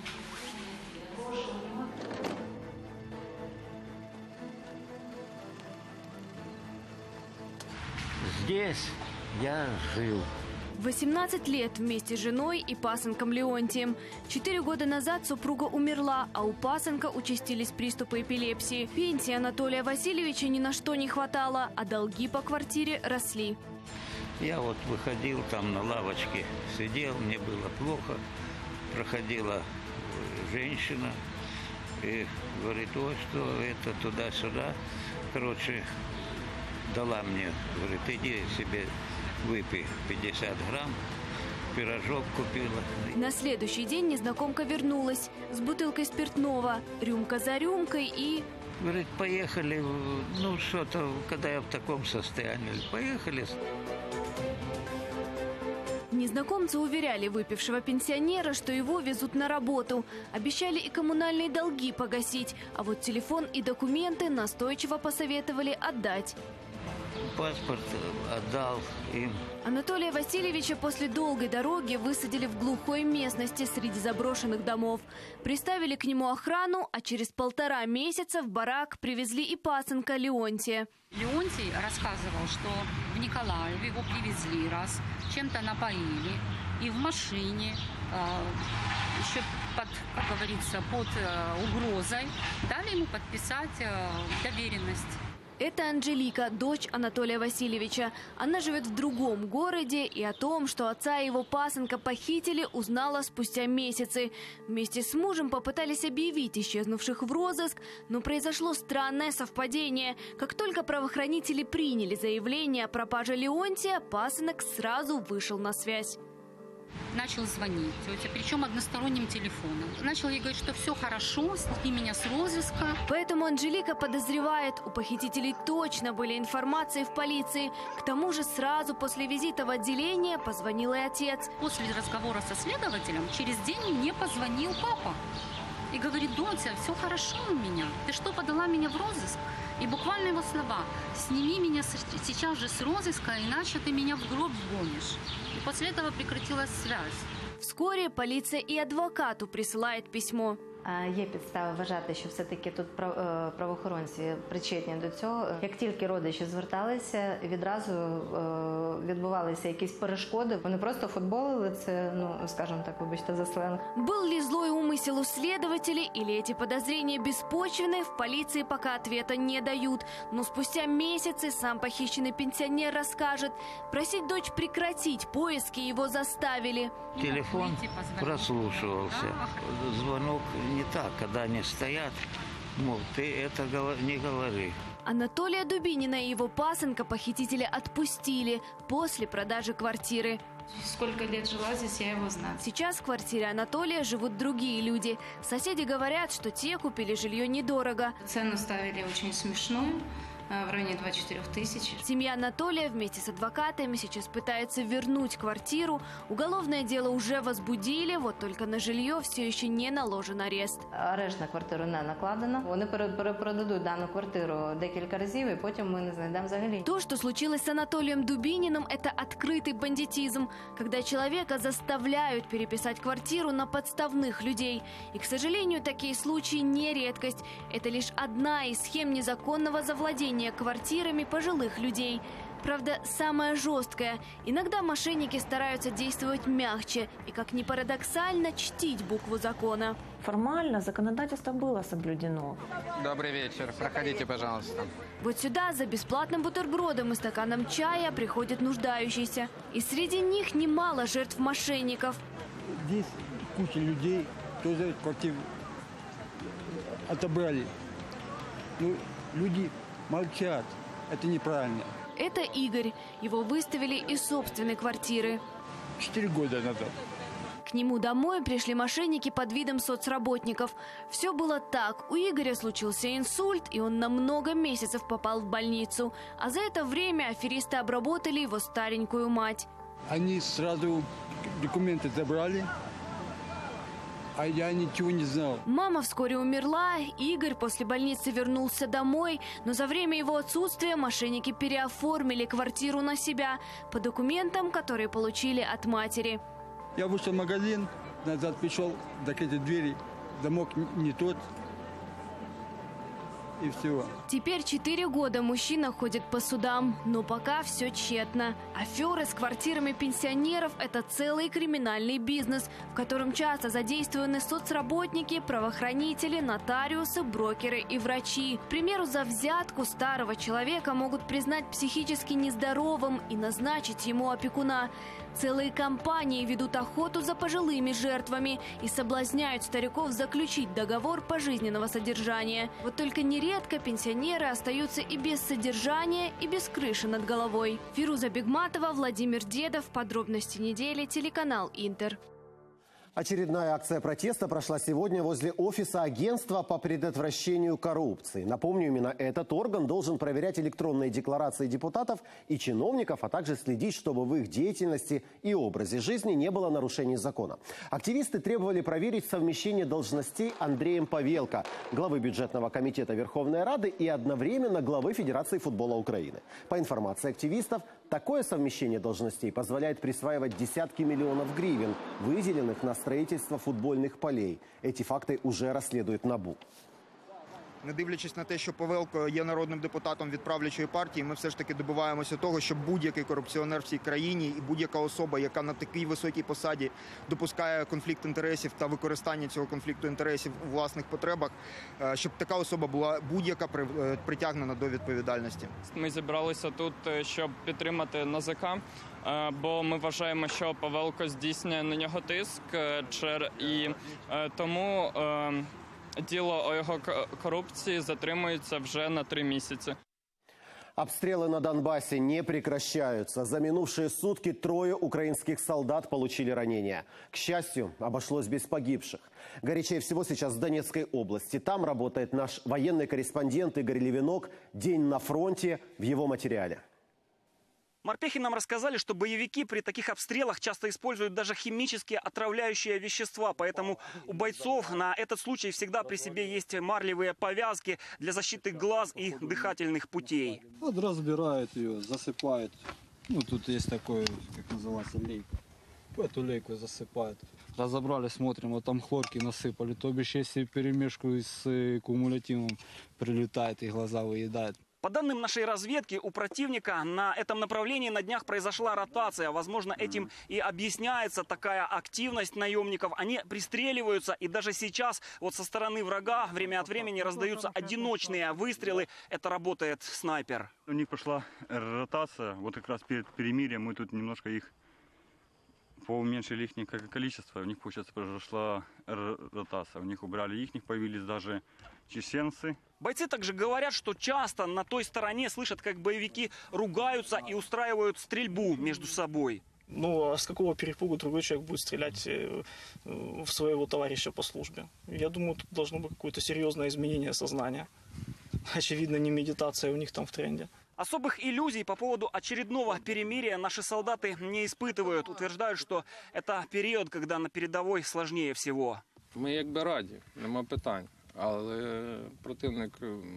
Здесь я жил. 18 лет вместе с женой и пасынком Леонтием. 4 года назад супруга умерла, а у пасынка участились приступы эпилепсии. Пенсии Анатолия Васильевича ни на что не хватало, а долги по квартире росли. Я вот выходил там на лавочке, сидел, мне было плохо. Проходила женщина и говорит, ой, что это туда-сюда. Короче, дала мне, говорит, иди себе выпей 50 грамм, пирожок купила. На следующий день незнакомка вернулась с бутылкой спиртного, рюмка за рюмкой и... Говорит, поехали, ну что-то, когда я в таком состоянии, поехали. Незнакомцы уверяли выпившего пенсионера, что его везут на работу. Обещали и коммунальные долги погасить, а вот телефон и документы настойчиво посоветовали отдать. Паспорт отдал им. Анатолия Васильевича после долгой дороги высадили в глухой местности среди заброшенных домов. Приставили к нему охрану, а через 1,5 месяца в барак привезли и пасынка Леонтия. Леонтий рассказывал, что в Николаеве его привезли раз, чем-то напоили, и в машине, еще под, как говорится, под угрозой дали ему подписать доверенность. Это Анжелика, дочь Анатолия Васильевича. Она живет в другом городе, и о том, что отца и его пасынка похитили, узнала спустя месяцы. Вместе с мужем попытались объявить исчезнувших в розыск, но произошло странное совпадение. Как только правоохранители приняли заявление о пропаже Леонтия, пасынок сразу вышел на связь. Начал звонить тетя, причем односторонним телефоном. Начал ей говорить, что все хорошо, сними меня с розыска. Поэтому Анжелика подозревает, у похитителей точно были информации в полиции. К тому же сразу после визита в отделение позвонил и отец. После разговора со следователем через день мне позвонил папа. И говорит: Дотя, все хорошо у меня. Ты что, подала меня в розыск? И буквально его слова: сними меня сейчас же с розыска, иначе ты меня в гроб гонишь. И после этого прекратилась связь. Вскоре полиция и адвокату присылает письмо. Є підстави вважати, що все-таки тут правоохоронці причетні до цього. Як тільки родичі зверталися, відразу відбувалися якісь перешкоди. Вони просто футболили це, скажімо так, вибачте за сленг. Был ли злой умысел у следователей или эти подозрения беспочвенны, в полиции пока ответа не дают. Но спустя месяцы сам похищенный пенсионер расскажет. Просить дочь прекратить поиски его заставили. Телефон прослушивался. Звонок не так, когда они стоят, мол, ты это не говори. Анатолия Дубинина и его пасынка похитители отпустили после продажи квартиры. Сколько лет жила здесь, я его знаю. Сейчас в квартире Анатолия живут другие люди. Соседи говорят, что те купили жилье недорого. Цену ставили очень смешную, в районе 24 тысяч. Семья Анатолия вместе с адвокатами сейчас пытается вернуть квартиру. Уголовное дело уже возбудили, вот только на жилье все еще не наложен арест. Арешт на квартиру не накладено. Вони перепродадуть дану квартиру декілька разів, і потім ми не знайдемо взагалі. То, что случилось с Анатолием Дубининым, это открытый бандитизм, когда человека заставляют переписать квартиру на подставных людей. И, к сожалению, такие случаи не редкость. Это лишь одна из схем незаконного завладения квартирами пожилых людей. Правда, самое жесткое. Иногда мошенники стараются действовать мягче и, как ни парадоксально, чтить букву закона. Формально законодательство было соблюдено. Добрый вечер. Проходите, пожалуйста. Вот сюда за бесплатным бутербродом и стаканом чая приходят нуждающиеся. И среди них немало жертв мошенников. Здесь куча людей, тоже квартиру отобрали. Люди молчат. Это неправильно. Это Игорь. Его выставили из собственной квартиры. 4 года назад. К нему домой пришли мошенники под видом соцработников. Все было так. У Игоря случился инсульт, и он на много месяцев попал в больницу. А за это время аферисты обработали его старенькую мать. Они сразу документы забрали, а я ничего не знал. Мама вскоре умерла, Игорь после больницы вернулся домой, но за время его отсутствия мошенники переоформили квартиру на себя по документам, которые получили от матери. Я вышел в магазин, назад пришел, закрыты двери, замок не тот. И все. Теперь 4 года мужчина ходит по судам, но пока все тщетно. Аферы с квартирами пенсионеров – это целый криминальный бизнес, в котором часто задействованы соцработники, правоохранители, нотариусы, брокеры и врачи. К примеру, за взятку старого человека могут признать психически нездоровым и назначить ему опекуна. Целые компании ведут охоту за пожилыми жертвами и соблазняют стариков заключить договор пожизненного содержания. Вот только нередко пенсионеры остаются и без содержания, и без крыши над головой. Фируза Бегматова, Владимир Дедов. Подробности недели. Телеканал Интер. Очередная акция протеста прошла сегодня возле офиса агентства по предотвращению коррупции. Напомню, именно этот орган должен проверять электронные декларации депутатов и чиновников, а также следить, чтобы в их деятельности и образе жизни не было нарушений закона. Активисты требовали проверить совмещение должностей Андреем Павелко, главы бюджетного комитета Верховной Рады и одновременно главы Федерации футбола Украины. По информации активистов, такое совмещение должностей позволяет присваивать десятки миллионов гривен, выделенных на строительство футбольных полей. Эти факты уже расследует НАБУ. Не дивлячись на те, що Павелко є народним депутатом від правлячої партії, ми все ж таки добиваємося того, щоб будь-який корупціонер в цій країні і будь-яка особа, яка на такій високій посаді допускає конфлікт інтересів та використання цього конфлікту інтересів у власних потребах, щоб така особа була будь-яка притягнена до відповідальності. Ми зібралися тут, щоб підтримати НАЗК, бо ми вважаємо, що Павелко здійснює на нього тиск, і тому дело о его коррупции затримуется уже на 3 месяца. Обстрелы на Донбассе не прекращаются. За минувшие сутки 3 украинских солдат получили ранения. К счастью, обошлось без погибших. Горячее всего сейчас в Донецкой области. Там работает наш военный корреспондент Игорь Левинок. День на фронте в его материале. Морпехи нам рассказали, что боевики при таких обстрелах часто используют даже химические отравляющие вещества. Поэтому у бойцов на этот случай всегда при себе есть марлевые повязки для защиты глаз и дыхательных путей. Вот разбирают ее, засыпают. Ну, тут есть такое, как называется, лейка. Эту лейку засыпают. Разобрали, смотрим, вот там хлорки насыпали. То бишь, если перемешку с кумулятивом прилетает и глаза выедает. По данным нашей разведки, у противника на этом направлении на днях произошла ротация. Возможно, этим и объясняется такая активность наемников. Они пристреливаются, и даже сейчас вот со стороны врага время от времени раздаются одиночные выстрелы. Это работает снайпер. У них пошла ротация. Вот как раз перед перемирием мы тут немножко их поуменьшили их количество. У них, получается, произошла ротация. У них убрали их, появились даже чеченцы. Бойцы также говорят, что часто на той стороне слышат, как боевики ругаются и устраивают стрельбу между собой. Ну, а с какого перепугу другой человек будет стрелять в своего товарища по службе? Я думаю, тут должно быть какое-то серьезное изменение сознания. Очевидно, не медитация у них там в тренде. Особых иллюзий по поводу очередного перемирия наши солдаты не испытывают. Утверждают, что это период, когда на передовой сложнее всего. Мы якби раді, нема питань. Але противник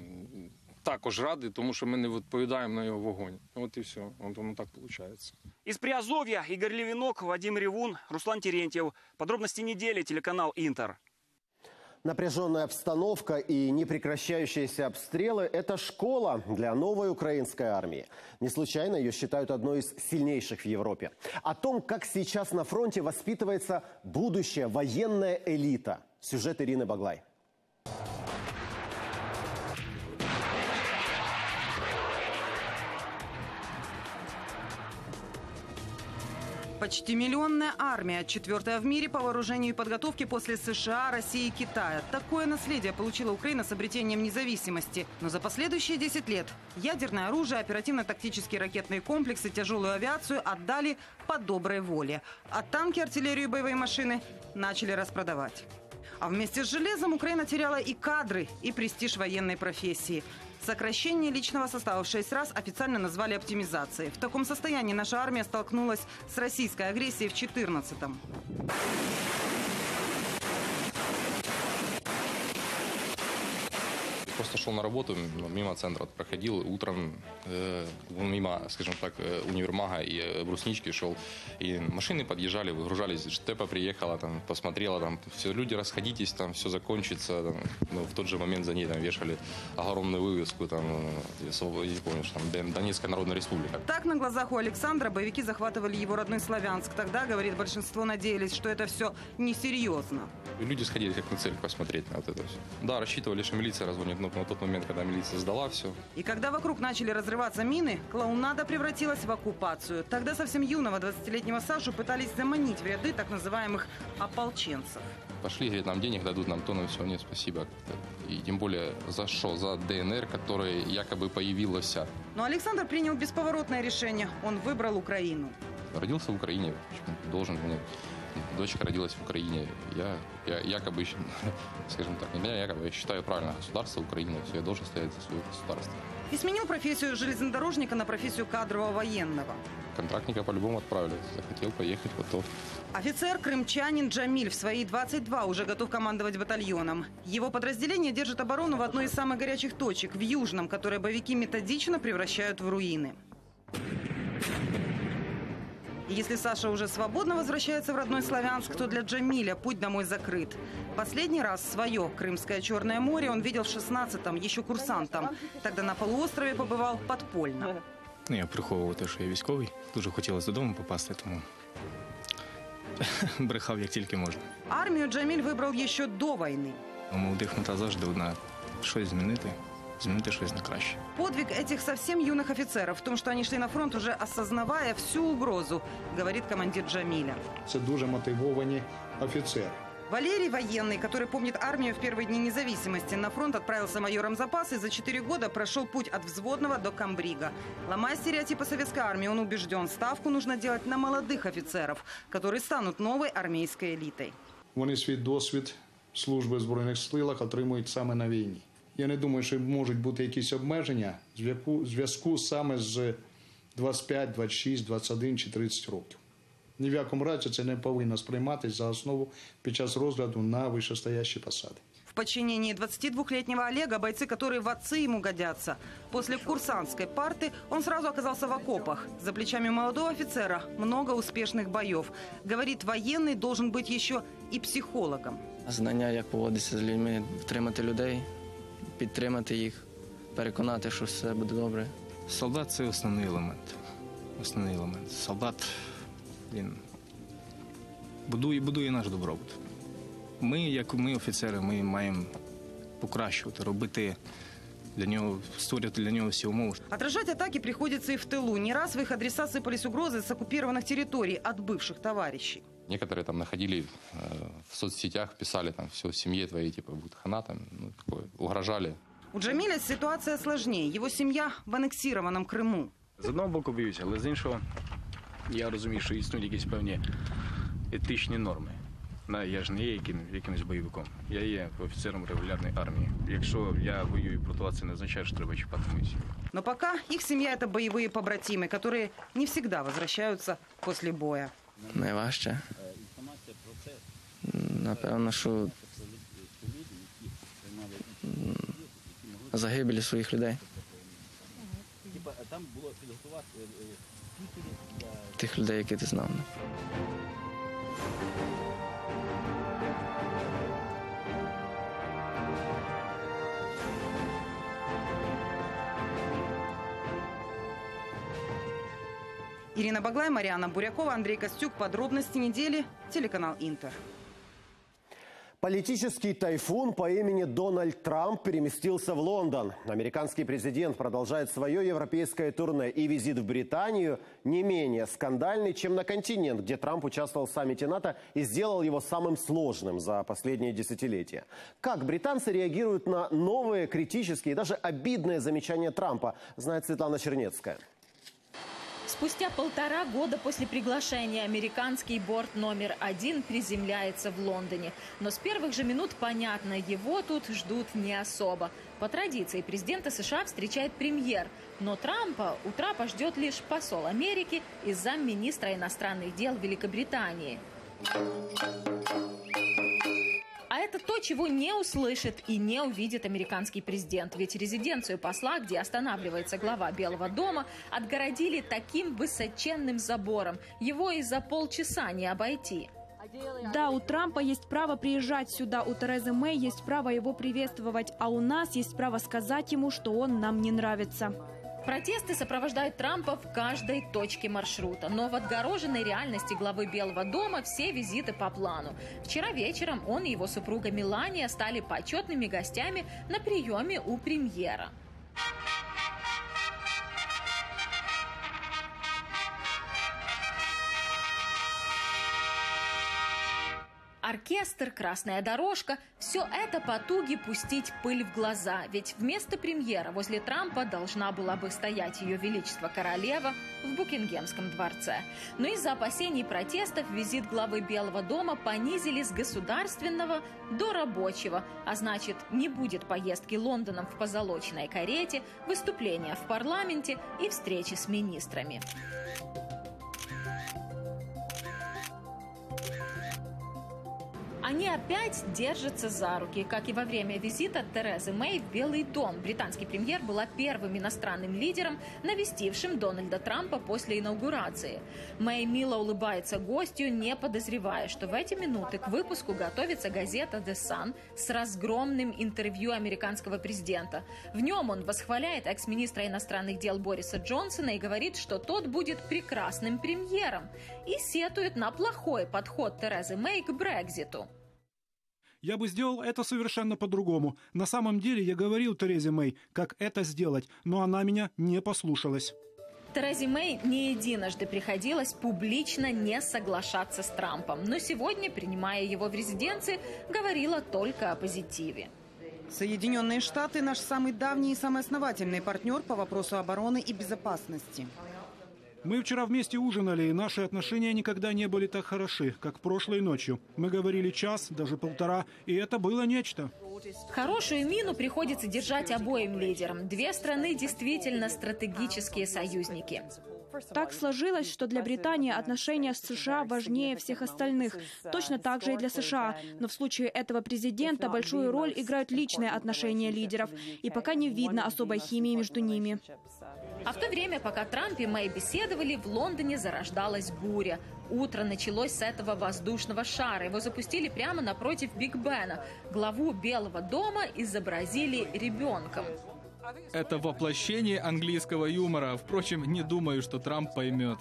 також радий, тому що ми не відповідаємо на його вогонь. От і все. Воно так виходить. Из Приазовья Игорь Левинок, Вадим Ревун, Руслан Терентьев. Подробности недели, телеканал «Интер». Напряженная обстановка и непрекращающиеся обстрелы – это школа для новой украинской армии. Не случайно ее считают одной из сильнейших в Европе. О том, как сейчас на фронте воспитывается будущая военная элита. Сюжет Ирины Баглай. Почти миллионная армия, 4-я в мире по вооружению и подготовке после США, России и Китая. Такое наследие получила Украина с обретением независимости. Но за последующие 10 лет ядерное оружие, оперативно-тактические ракетные комплексы, тяжелую авиацию отдали по доброй воле. А танки, артиллерию и боевые машины начали распродавать. А вместе с железом Украина теряла и кадры, и престиж военной профессии. Сокращение личного состава в 6 раз официально назвали оптимизацией. В таком состоянии наша армия столкнулась с российской агрессией в 2014-м. Просто шел на работу, мимо центра проходил, утром мимо, скажем так, универмага и бруснички шел. И машины подъезжали, выгружались. Штепа приехала, там, посмотрела, там, все, люди расходитесь, там, все закончится. Там, ну, в тот же момент за ней там, вешали огромную вывеску, там, я не помню, там, Донецкая Народная Республика. Так на глазах у Александра боевики захватывали его родной Славянск. Тогда, говорит, большинство надеялись, что это все несерьезно. И люди сходили как на цель посмотреть на вот это все. Да, рассчитывали, что милиция разгонит. Но на тот момент, когда милиция сдала все. И когда вокруг начали разрываться мины, клоунада превратилась в оккупацию. Тогда совсем юного 20-летнего Сашу пытались заманить в ряды так называемых ополченцев. Пошли, говорит, нам денег дадут, нам то, на все, нет, спасибо. И тем более за что? За ДНР, которая якобы появилась. Но Александр принял бесповоротное решение. Он выбрал Украину. Родился в Украине, должен мне. Дочка родилась в Украине. Я якобы, скажем так, не меня якобы, я считаю правильно государство Украины, все, я должен стоять за свое государство. И сменил профессию железнодорожника на профессию кадрового военного. Контрактника по-любому отправили. Захотел поехать, готов. Офицер, крымчанин Джамиль в свои 22 уже готов командовать батальоном. Его подразделение держит оборону в одной из самых горячих точек, в Южном, которые боевики методично превращают в руины. И если Саша уже свободно возвращается в родной Славянск, то для Джамиля путь домой закрыт. Последний раз свое Крымское Черное море он видел в 16-м, еще курсантом. Тогда на полуострове побывал подпольно. Я приховував те, що я військовий. Дуже хотілося додому попасти, тому брехав як тільки можна. Армию Джамиль выбрал еще до войны. У молодих мета завжди одна – щось змінити щось на краще. Подвиг этих совсем юных офицеров в том, что они шли на фронт, уже осознавая всю угрозу, говорит командир Джамиля. Это дуже мотивовані офицеры. Валерий, военный, который помнит армию в первые дни независимости, на фронт отправился майором запаса и за 4 года прошел путь от взводного до комбрига. Ломая стереотипы советской армии, он убежден, ставку нужно делать на молодых офицеров, которые станут новой армейской элитой. Вони свій досвід служби в Збройних силах отримують саме на війні. Я не думаю, що можуть бути якісь обмеження в зв'язку саме з 25, 26, 21 чи 30 років. Ні в якому разі це не повинно сприйматися за основу під час розгляду на вищестоящі посади. В подчинении 22-летнего Олега бойцы, которые в отцы ему годятся. После курсантской парты он сразу оказался в окопах. За плечами молодого офицера много успешных боев. Говорит, военный должен быть еще и психологом. Знання, як поводитися з людьми, втримати людей, підтримати їх, переконати, що все буде добре. Солдат – це основний елемент. Основний елемент. Солдат, він будує наш добробут. Ми офіцери, ми маємо покращувати, робити для нього, створювати для нього всі умови. Отражать атаки приходится и в тылу. Не раз в их адреса сыпались угрозы с оккупированных территорий от бывших товарищей. Некоторые там находили в соцсетях, писали там: все, семье твоей типа будет хана, там, ну, такое, угрожали. У Джамиля ситуация сложнее. Его семья в аннексированном Крыму. З одного боку боюся, але з іншого я розумію, що існують якісь певні етичні норми. Я ж не є якимось бойовиком, я є офіцером регулярної армії. Якщо я воюю проти вас, це не означає, що треба чіпати мою сім'ю. Но пока их семья – это боевые побратимы, которые не всегда возвращаются после боя. Найважче, напевно, що загибелі своїх людей. Тих людей, які ти знав. Ирина Баглай, Марианна Бурякова, Андрей Костюк. Подробности недели. Телеканал «Интер». Политический тайфун по имени Дональд Трамп переместился в Лондон. Американский президент продолжает свое европейское турне, и визит в Британию не менее скандальный, чем на континент, где Трамп участвовал в саммите НАТО и сделал его самым сложным за последние десятилетия. Как британцы реагируют на новые критические и даже обидные замечания Трампа, знает Светлана Чернецкая. Спустя 1,5 года после приглашения американский борт номер 1 приземляется в Лондоне. Но с первых же минут понятно, его тут ждут не особо. По традиции президента США встречает премьер. Но у Трампа ждет лишь посол Америки и замминистра иностранных дел Великобритании. А это то, чего не услышит и не увидит американский президент. Ведь резиденцию посла, где останавливается глава Белого дома, отгородили таким высоченным забором. Его и за полчаса не обойти. Да, у Трампа есть право приезжать сюда, у Терезы Мэй есть право его приветствовать, а у нас есть право сказать ему, что он нам не нравится. Протесты сопровождают Трампа в каждой точке маршрута. Но в отгороженной реальности главы Белого дома все визиты по плану. Вчера вечером он и его супруга Мелания стали почетными гостями на приеме у премьера. Оркестр, красная дорожка – все это потуги пустить пыль в глаза. Ведь вместо премьера возле Трампа должна была бы стоять ее величество королева в Букингемском дворце. Но из-за опасений протестов визит главы Белого дома понизили с государственного до рабочего. А значит, не будет поездки Лондоном в позолоченной карете, выступления в парламенте и встречи с министрами. А Они опять держатся за руки, как и во время визита Терезы Мэй в Белый дом. Британский премьер была первым иностранным лидером, навестившим Дональда Трампа после инаугурации. Мэй мило улыбается гостю, не подозревая, что в эти минуты к выпуску готовится газета «The Sun» с разгромным интервью американского президента. В нем он восхваляет экс-министра иностранных дел Бориса Джонсона и говорит, что тот будет прекрасным премьером, и сетует на плохой подход Терезы Мэй к Брекситу. Я бы сделал это совершенно по-другому. На самом деле я говорил Терезе Мэй, как это сделать, но она меня не послушалась. Терезе Мэй не единожды приходилось публично не соглашаться с Трампом, но сегодня, принимая его в резиденции, говорила только о позитиве. Соединенные Штаты – наш самый давний и самый основательный партнер по вопросу обороны и безопасности. Мы вчера вместе ужинали, и наши отношения никогда не были так хороши, как прошлой ночью. Мы говорили час, даже полтора, и это было нечто. Хорошую мину приходится держать обоим лидерам. Две страны действительно стратегические союзники. Так сложилось, что для Британии отношения с США важнее всех остальных. Точно так же и для США. Но в случае этого президента большую роль играют личные отношения лидеров. И пока не видно особой химии между ними. А в то время, пока Трамп и Мэй беседовали, в Лондоне зарождалась буря. Утро началось с этого воздушного шара. Его запустили прямо напротив Биг Бена. Главу Белого дома изобразили ребенком. Это воплощение английского юмора. Впрочем, не думаю, что Трамп поймет.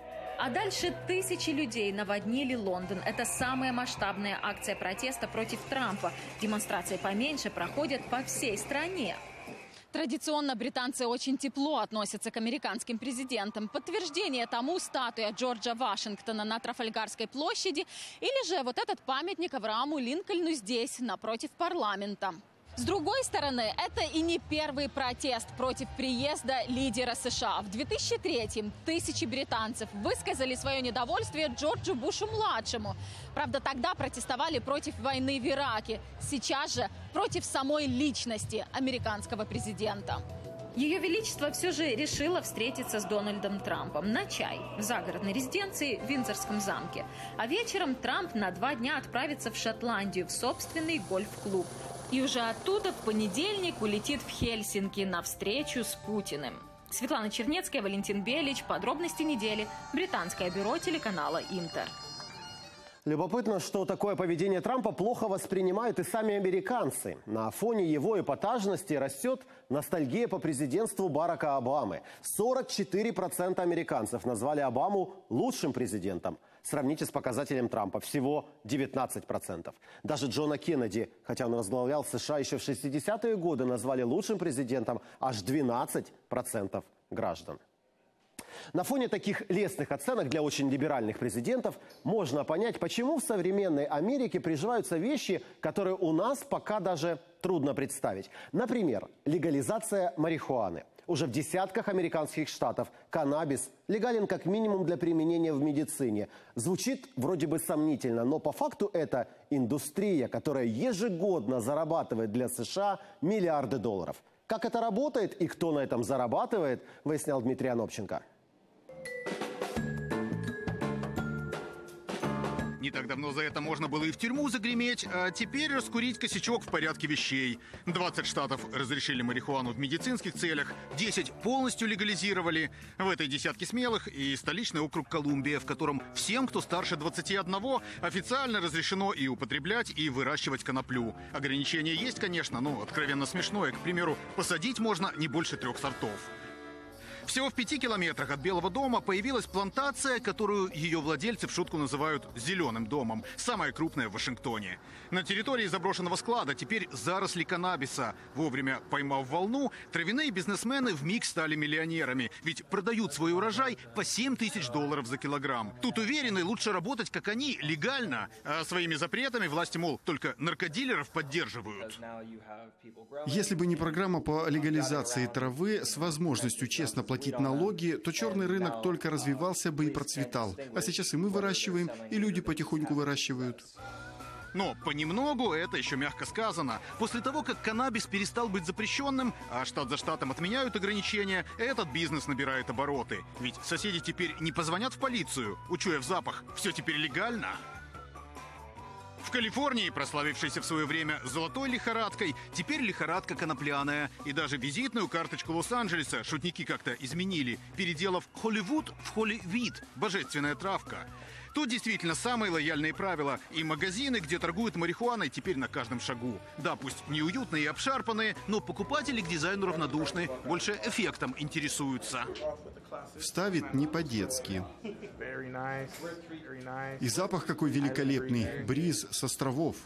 А дальше тысячи людей наводнили Лондон. Это самая масштабная акция протеста против Трампа. Демонстрации поменьше проходят по всей стране. Традиционно британцы очень тепло относятся к американским президентам. Подтверждение тому статуя Джорджа Вашингтона на Трафальгарской площади или же вот этот памятник Аврааму Линкольну здесь, напротив парламента. С другой стороны, это и не первый протест против приезда лидера США. В 2003-м тысячи британцев высказали свое недовольствие Джорджу Бушу-младшему. Правда, тогда протестовали против войны в Ираке. Сейчас же против самой личности американского президента. Ее Величество все же решило встретиться с Дональдом Трампом на чай в загородной резиденции в Виндзорском замке. А вечером Трамп на 2 дня отправится в Шотландию в собственный гольф-клуб. И уже оттуда в понедельник улетит в Хельсинки на встречу с Путиным. Светлана Чернецкая, Валентин Белич. Подробности недели. Британское бюро телеканала «Интер». Любопытно, что такое поведение Трампа плохо воспринимают и сами американцы. На фоне его эпатажности растет ностальгия по президентству Барака Обамы. 44% американцев назвали Обаму лучшим президентом. Сравните с показателем Трампа – всего 19%. Даже Джона Кеннеди, хотя он возглавлял США еще в 60-е годы, назвали лучшим президентом аж 12% граждан. На фоне таких лестных оценок для очень либеральных президентов можно понять, почему в современной Америке приживаются вещи, которые у нас пока даже трудно представить. Например, легализация марихуаны. Уже в десятках американских штатов каннабис легален как минимум для применения в медицине. Звучит вроде бы сомнительно, но по факту это индустрия, которая ежегодно зарабатывает для США миллиарды долларов. Как это работает и кто на этом зарабатывает, выяснял Дмитрий Анопченко. Не так давно за это можно было и в тюрьму загреметь, а теперь раскурить косячок в порядке вещей. 20 штатов разрешили марихуану в медицинских целях, 10 полностью легализировали. В этой десятке смелых и столичный округ Колумбия, в котором всем, кто старше 21, официально разрешено и употреблять, и выращивать коноплю. Ограничения есть, конечно, но откровенно смешное. К примеру, посадить можно не больше 3 сортов. Всего в 5 километрах от Белого дома появилась плантация, которую ее владельцы в шутку называют «зеленым домом», самая крупная в Вашингтоне. На территории заброшенного склада теперь заросли каннабиса. Вовремя поймав волну, травяные бизнесмены вмиг стали миллионерами, ведь продают свой урожай по $7000 за килограмм. Тут уверены, лучше работать, как они, легально, а своими запретами власти, мол, только наркодилеров поддерживают. Если бы не программа по легализации травы с возможностью честно платить налоги, то черный рынок только развивался бы и процветал. А сейчас и мы выращиваем, и люди потихоньку выращивают. Но понемногу это еще мягко сказано. После того, как каннабис перестал быть запрещенным, а штат за штатом отменяют ограничения, этот бизнес набирает обороты. Ведь соседи теперь не позвонят в полицию, учуяв запах. Все теперь легально. В Калифорнии, прославившейся в свое время золотой лихорадкой, теперь лихорадка конопляная. И даже визитную карточку Лос-Анджелеса шутники как-то изменили, переделав Холливуд в Холливид – божественная травка. Тут действительно самые лояльные правила. И магазины, где торгуют марихуаной, теперь на каждом шагу. Да, пусть неуютные и обшарпанные, но покупатели к дизайну равнодушны, больше эффектом интересуются. Вставит не по-детски. И запах какой великолепный. Бриз с островов.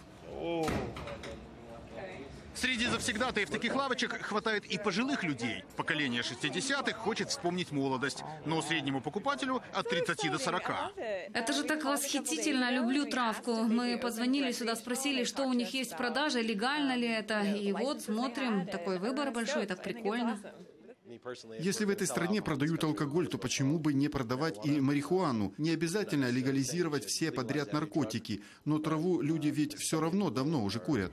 Среди завсегдатаев таких лавочек хватает и пожилых людей. Поколение 60-х хочет вспомнить молодость, но среднему покупателю от 30 до 40. Это же так восхитительно, люблю травку. Мы позвонили сюда, спросили, что у них есть в продаже, легально ли это. И вот смотрим, такой выбор большой, так прикольно. Если в этой стране продают алкоголь, то почему бы не продавать и марихуану? Не обязательно легализировать все подряд наркотики, но траву люди ведь все равно давно уже курят.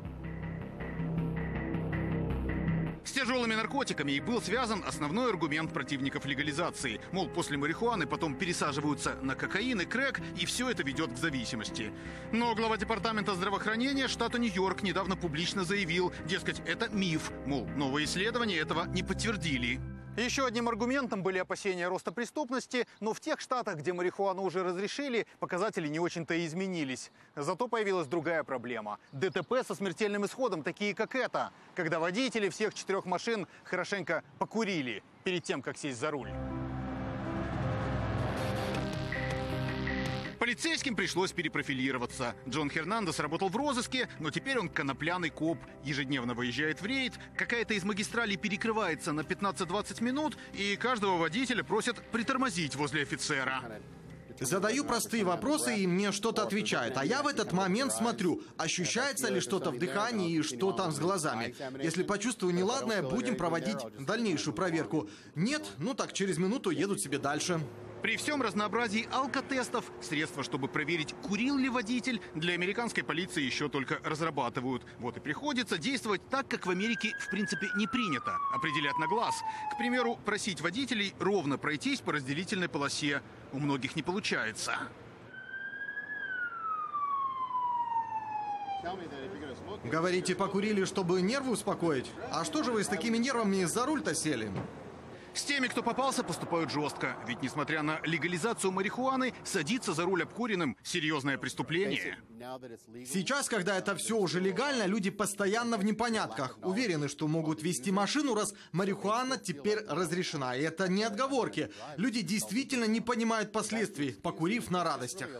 С тяжелыми наркотиками и был связан основной аргумент противников легализации. Мол, после марихуаны потом пересаживаются на кокаин и крэк, и все это ведет к зависимости. Но глава департамента здравоохранения штата Нью-Йорк недавно публично заявил, дескать, это миф. Мол, новые исследования этого не подтвердили. Еще одним аргументом были опасения роста преступности, но в тех штатах, где марихуану уже разрешили, показатели не очень-то и изменились. Зато появилась другая проблема. ДТП со смертельным исходом, такие как это, когда водители всех 4 машин хорошенько покурили перед тем, как сесть за руль. Полицейским пришлось перепрофилироваться. Джон Хернандес работал в розыске, но теперь он конопляный коп. Ежедневно выезжает в рейд, какая-то из магистралей перекрывается на 15-20 минут, и каждого водителя просят притормозить возле офицера. Задаю простые вопросы, и мне что-то отвечают. А я в этот момент смотрю, ощущается ли что-то в дыхании и что там с глазами. Если почувствую неладное, будем проводить дальнейшую проверку. Нет, ну так через минуту едут себе дальше. При всем разнообразии алкотестов, средства, чтобы проверить, курил ли водитель, для американской полиции еще только разрабатывают. Вот и приходится действовать так, как в Америке в принципе не принято. Определять на глаз. К примеру, просить водителей ровно пройтись по разделительной полосе. У многих не получается. Говорите, покурили, чтобы нервы успокоить? А что же вы с такими нервами за руль-то сели? С теми, кто попался, поступают жестко. Ведь, несмотря на легализацию марихуаны, садиться за руль обкуренным – серьезное преступление. Сейчас, когда это все уже легально, люди постоянно в непонятках. Уверены, что могут вести машину, раз марихуана теперь разрешена. И это не отговорки. Люди действительно не понимают последствий, покурив на радостях.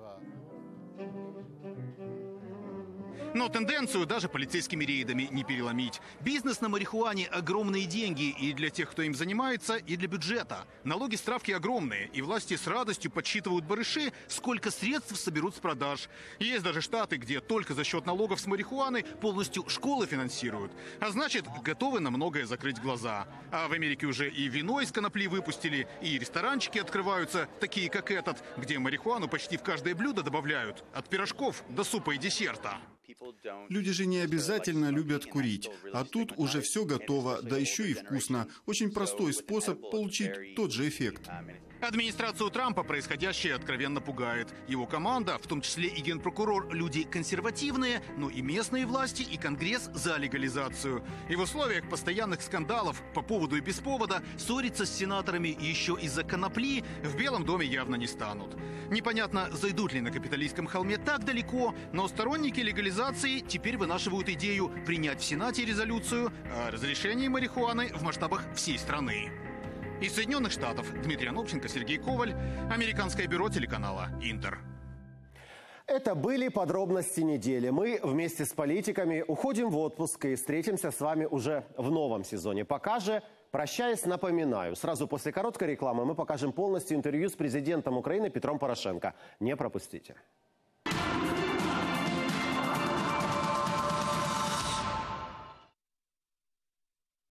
Но тенденцию даже полицейскими рейдами не переломить. Бизнес на марихуане – огромные деньги и для тех, кто им занимается, и для бюджета. Налоги с травки огромные, и власти с радостью подсчитывают барыши, сколько средств соберут с продаж. Есть даже штаты, где только за счет налогов с марихуаны полностью школы финансируют. А значит, готовы на многое закрыть глаза. А в Америке уже и вино из конопли выпустили, и ресторанчики открываются, такие как этот, где марихуану почти в каждое блюдо добавляют. От пирожков до супа и десерта. Люди же не обязательно любят курить, а тут уже все готово, да еще и вкусно. Очень простой способ получить тот же эффект. Администрацию Трампа происходящее откровенно пугает. Его команда, в том числе и генпрокурор, люди консервативные, но и местные власти, и Конгресс за легализацию. И в условиях постоянных скандалов по поводу и без повода ссориться с сенаторами еще из-за конопли в Белом доме явно не станут. Непонятно, зайдут ли на Капитолийском холме так далеко, но сторонники легализации теперь вынашивают идею принять в Сенате резолюцию о разрешении марихуаны в масштабах всей страны. Из Соединенных Штатов Дмитрий Анопченко, Сергей Коваль, американское бюро телеканала «Интер». Это были подробности недели. Мы вместе с политиками уходим в отпуск и встретимся с вами уже в новом сезоне. Пока же, прощаясь, напоминаю, сразу после короткой рекламы мы покажем полностью интервью с президентом Украины Петром Порошенко. Не пропустите.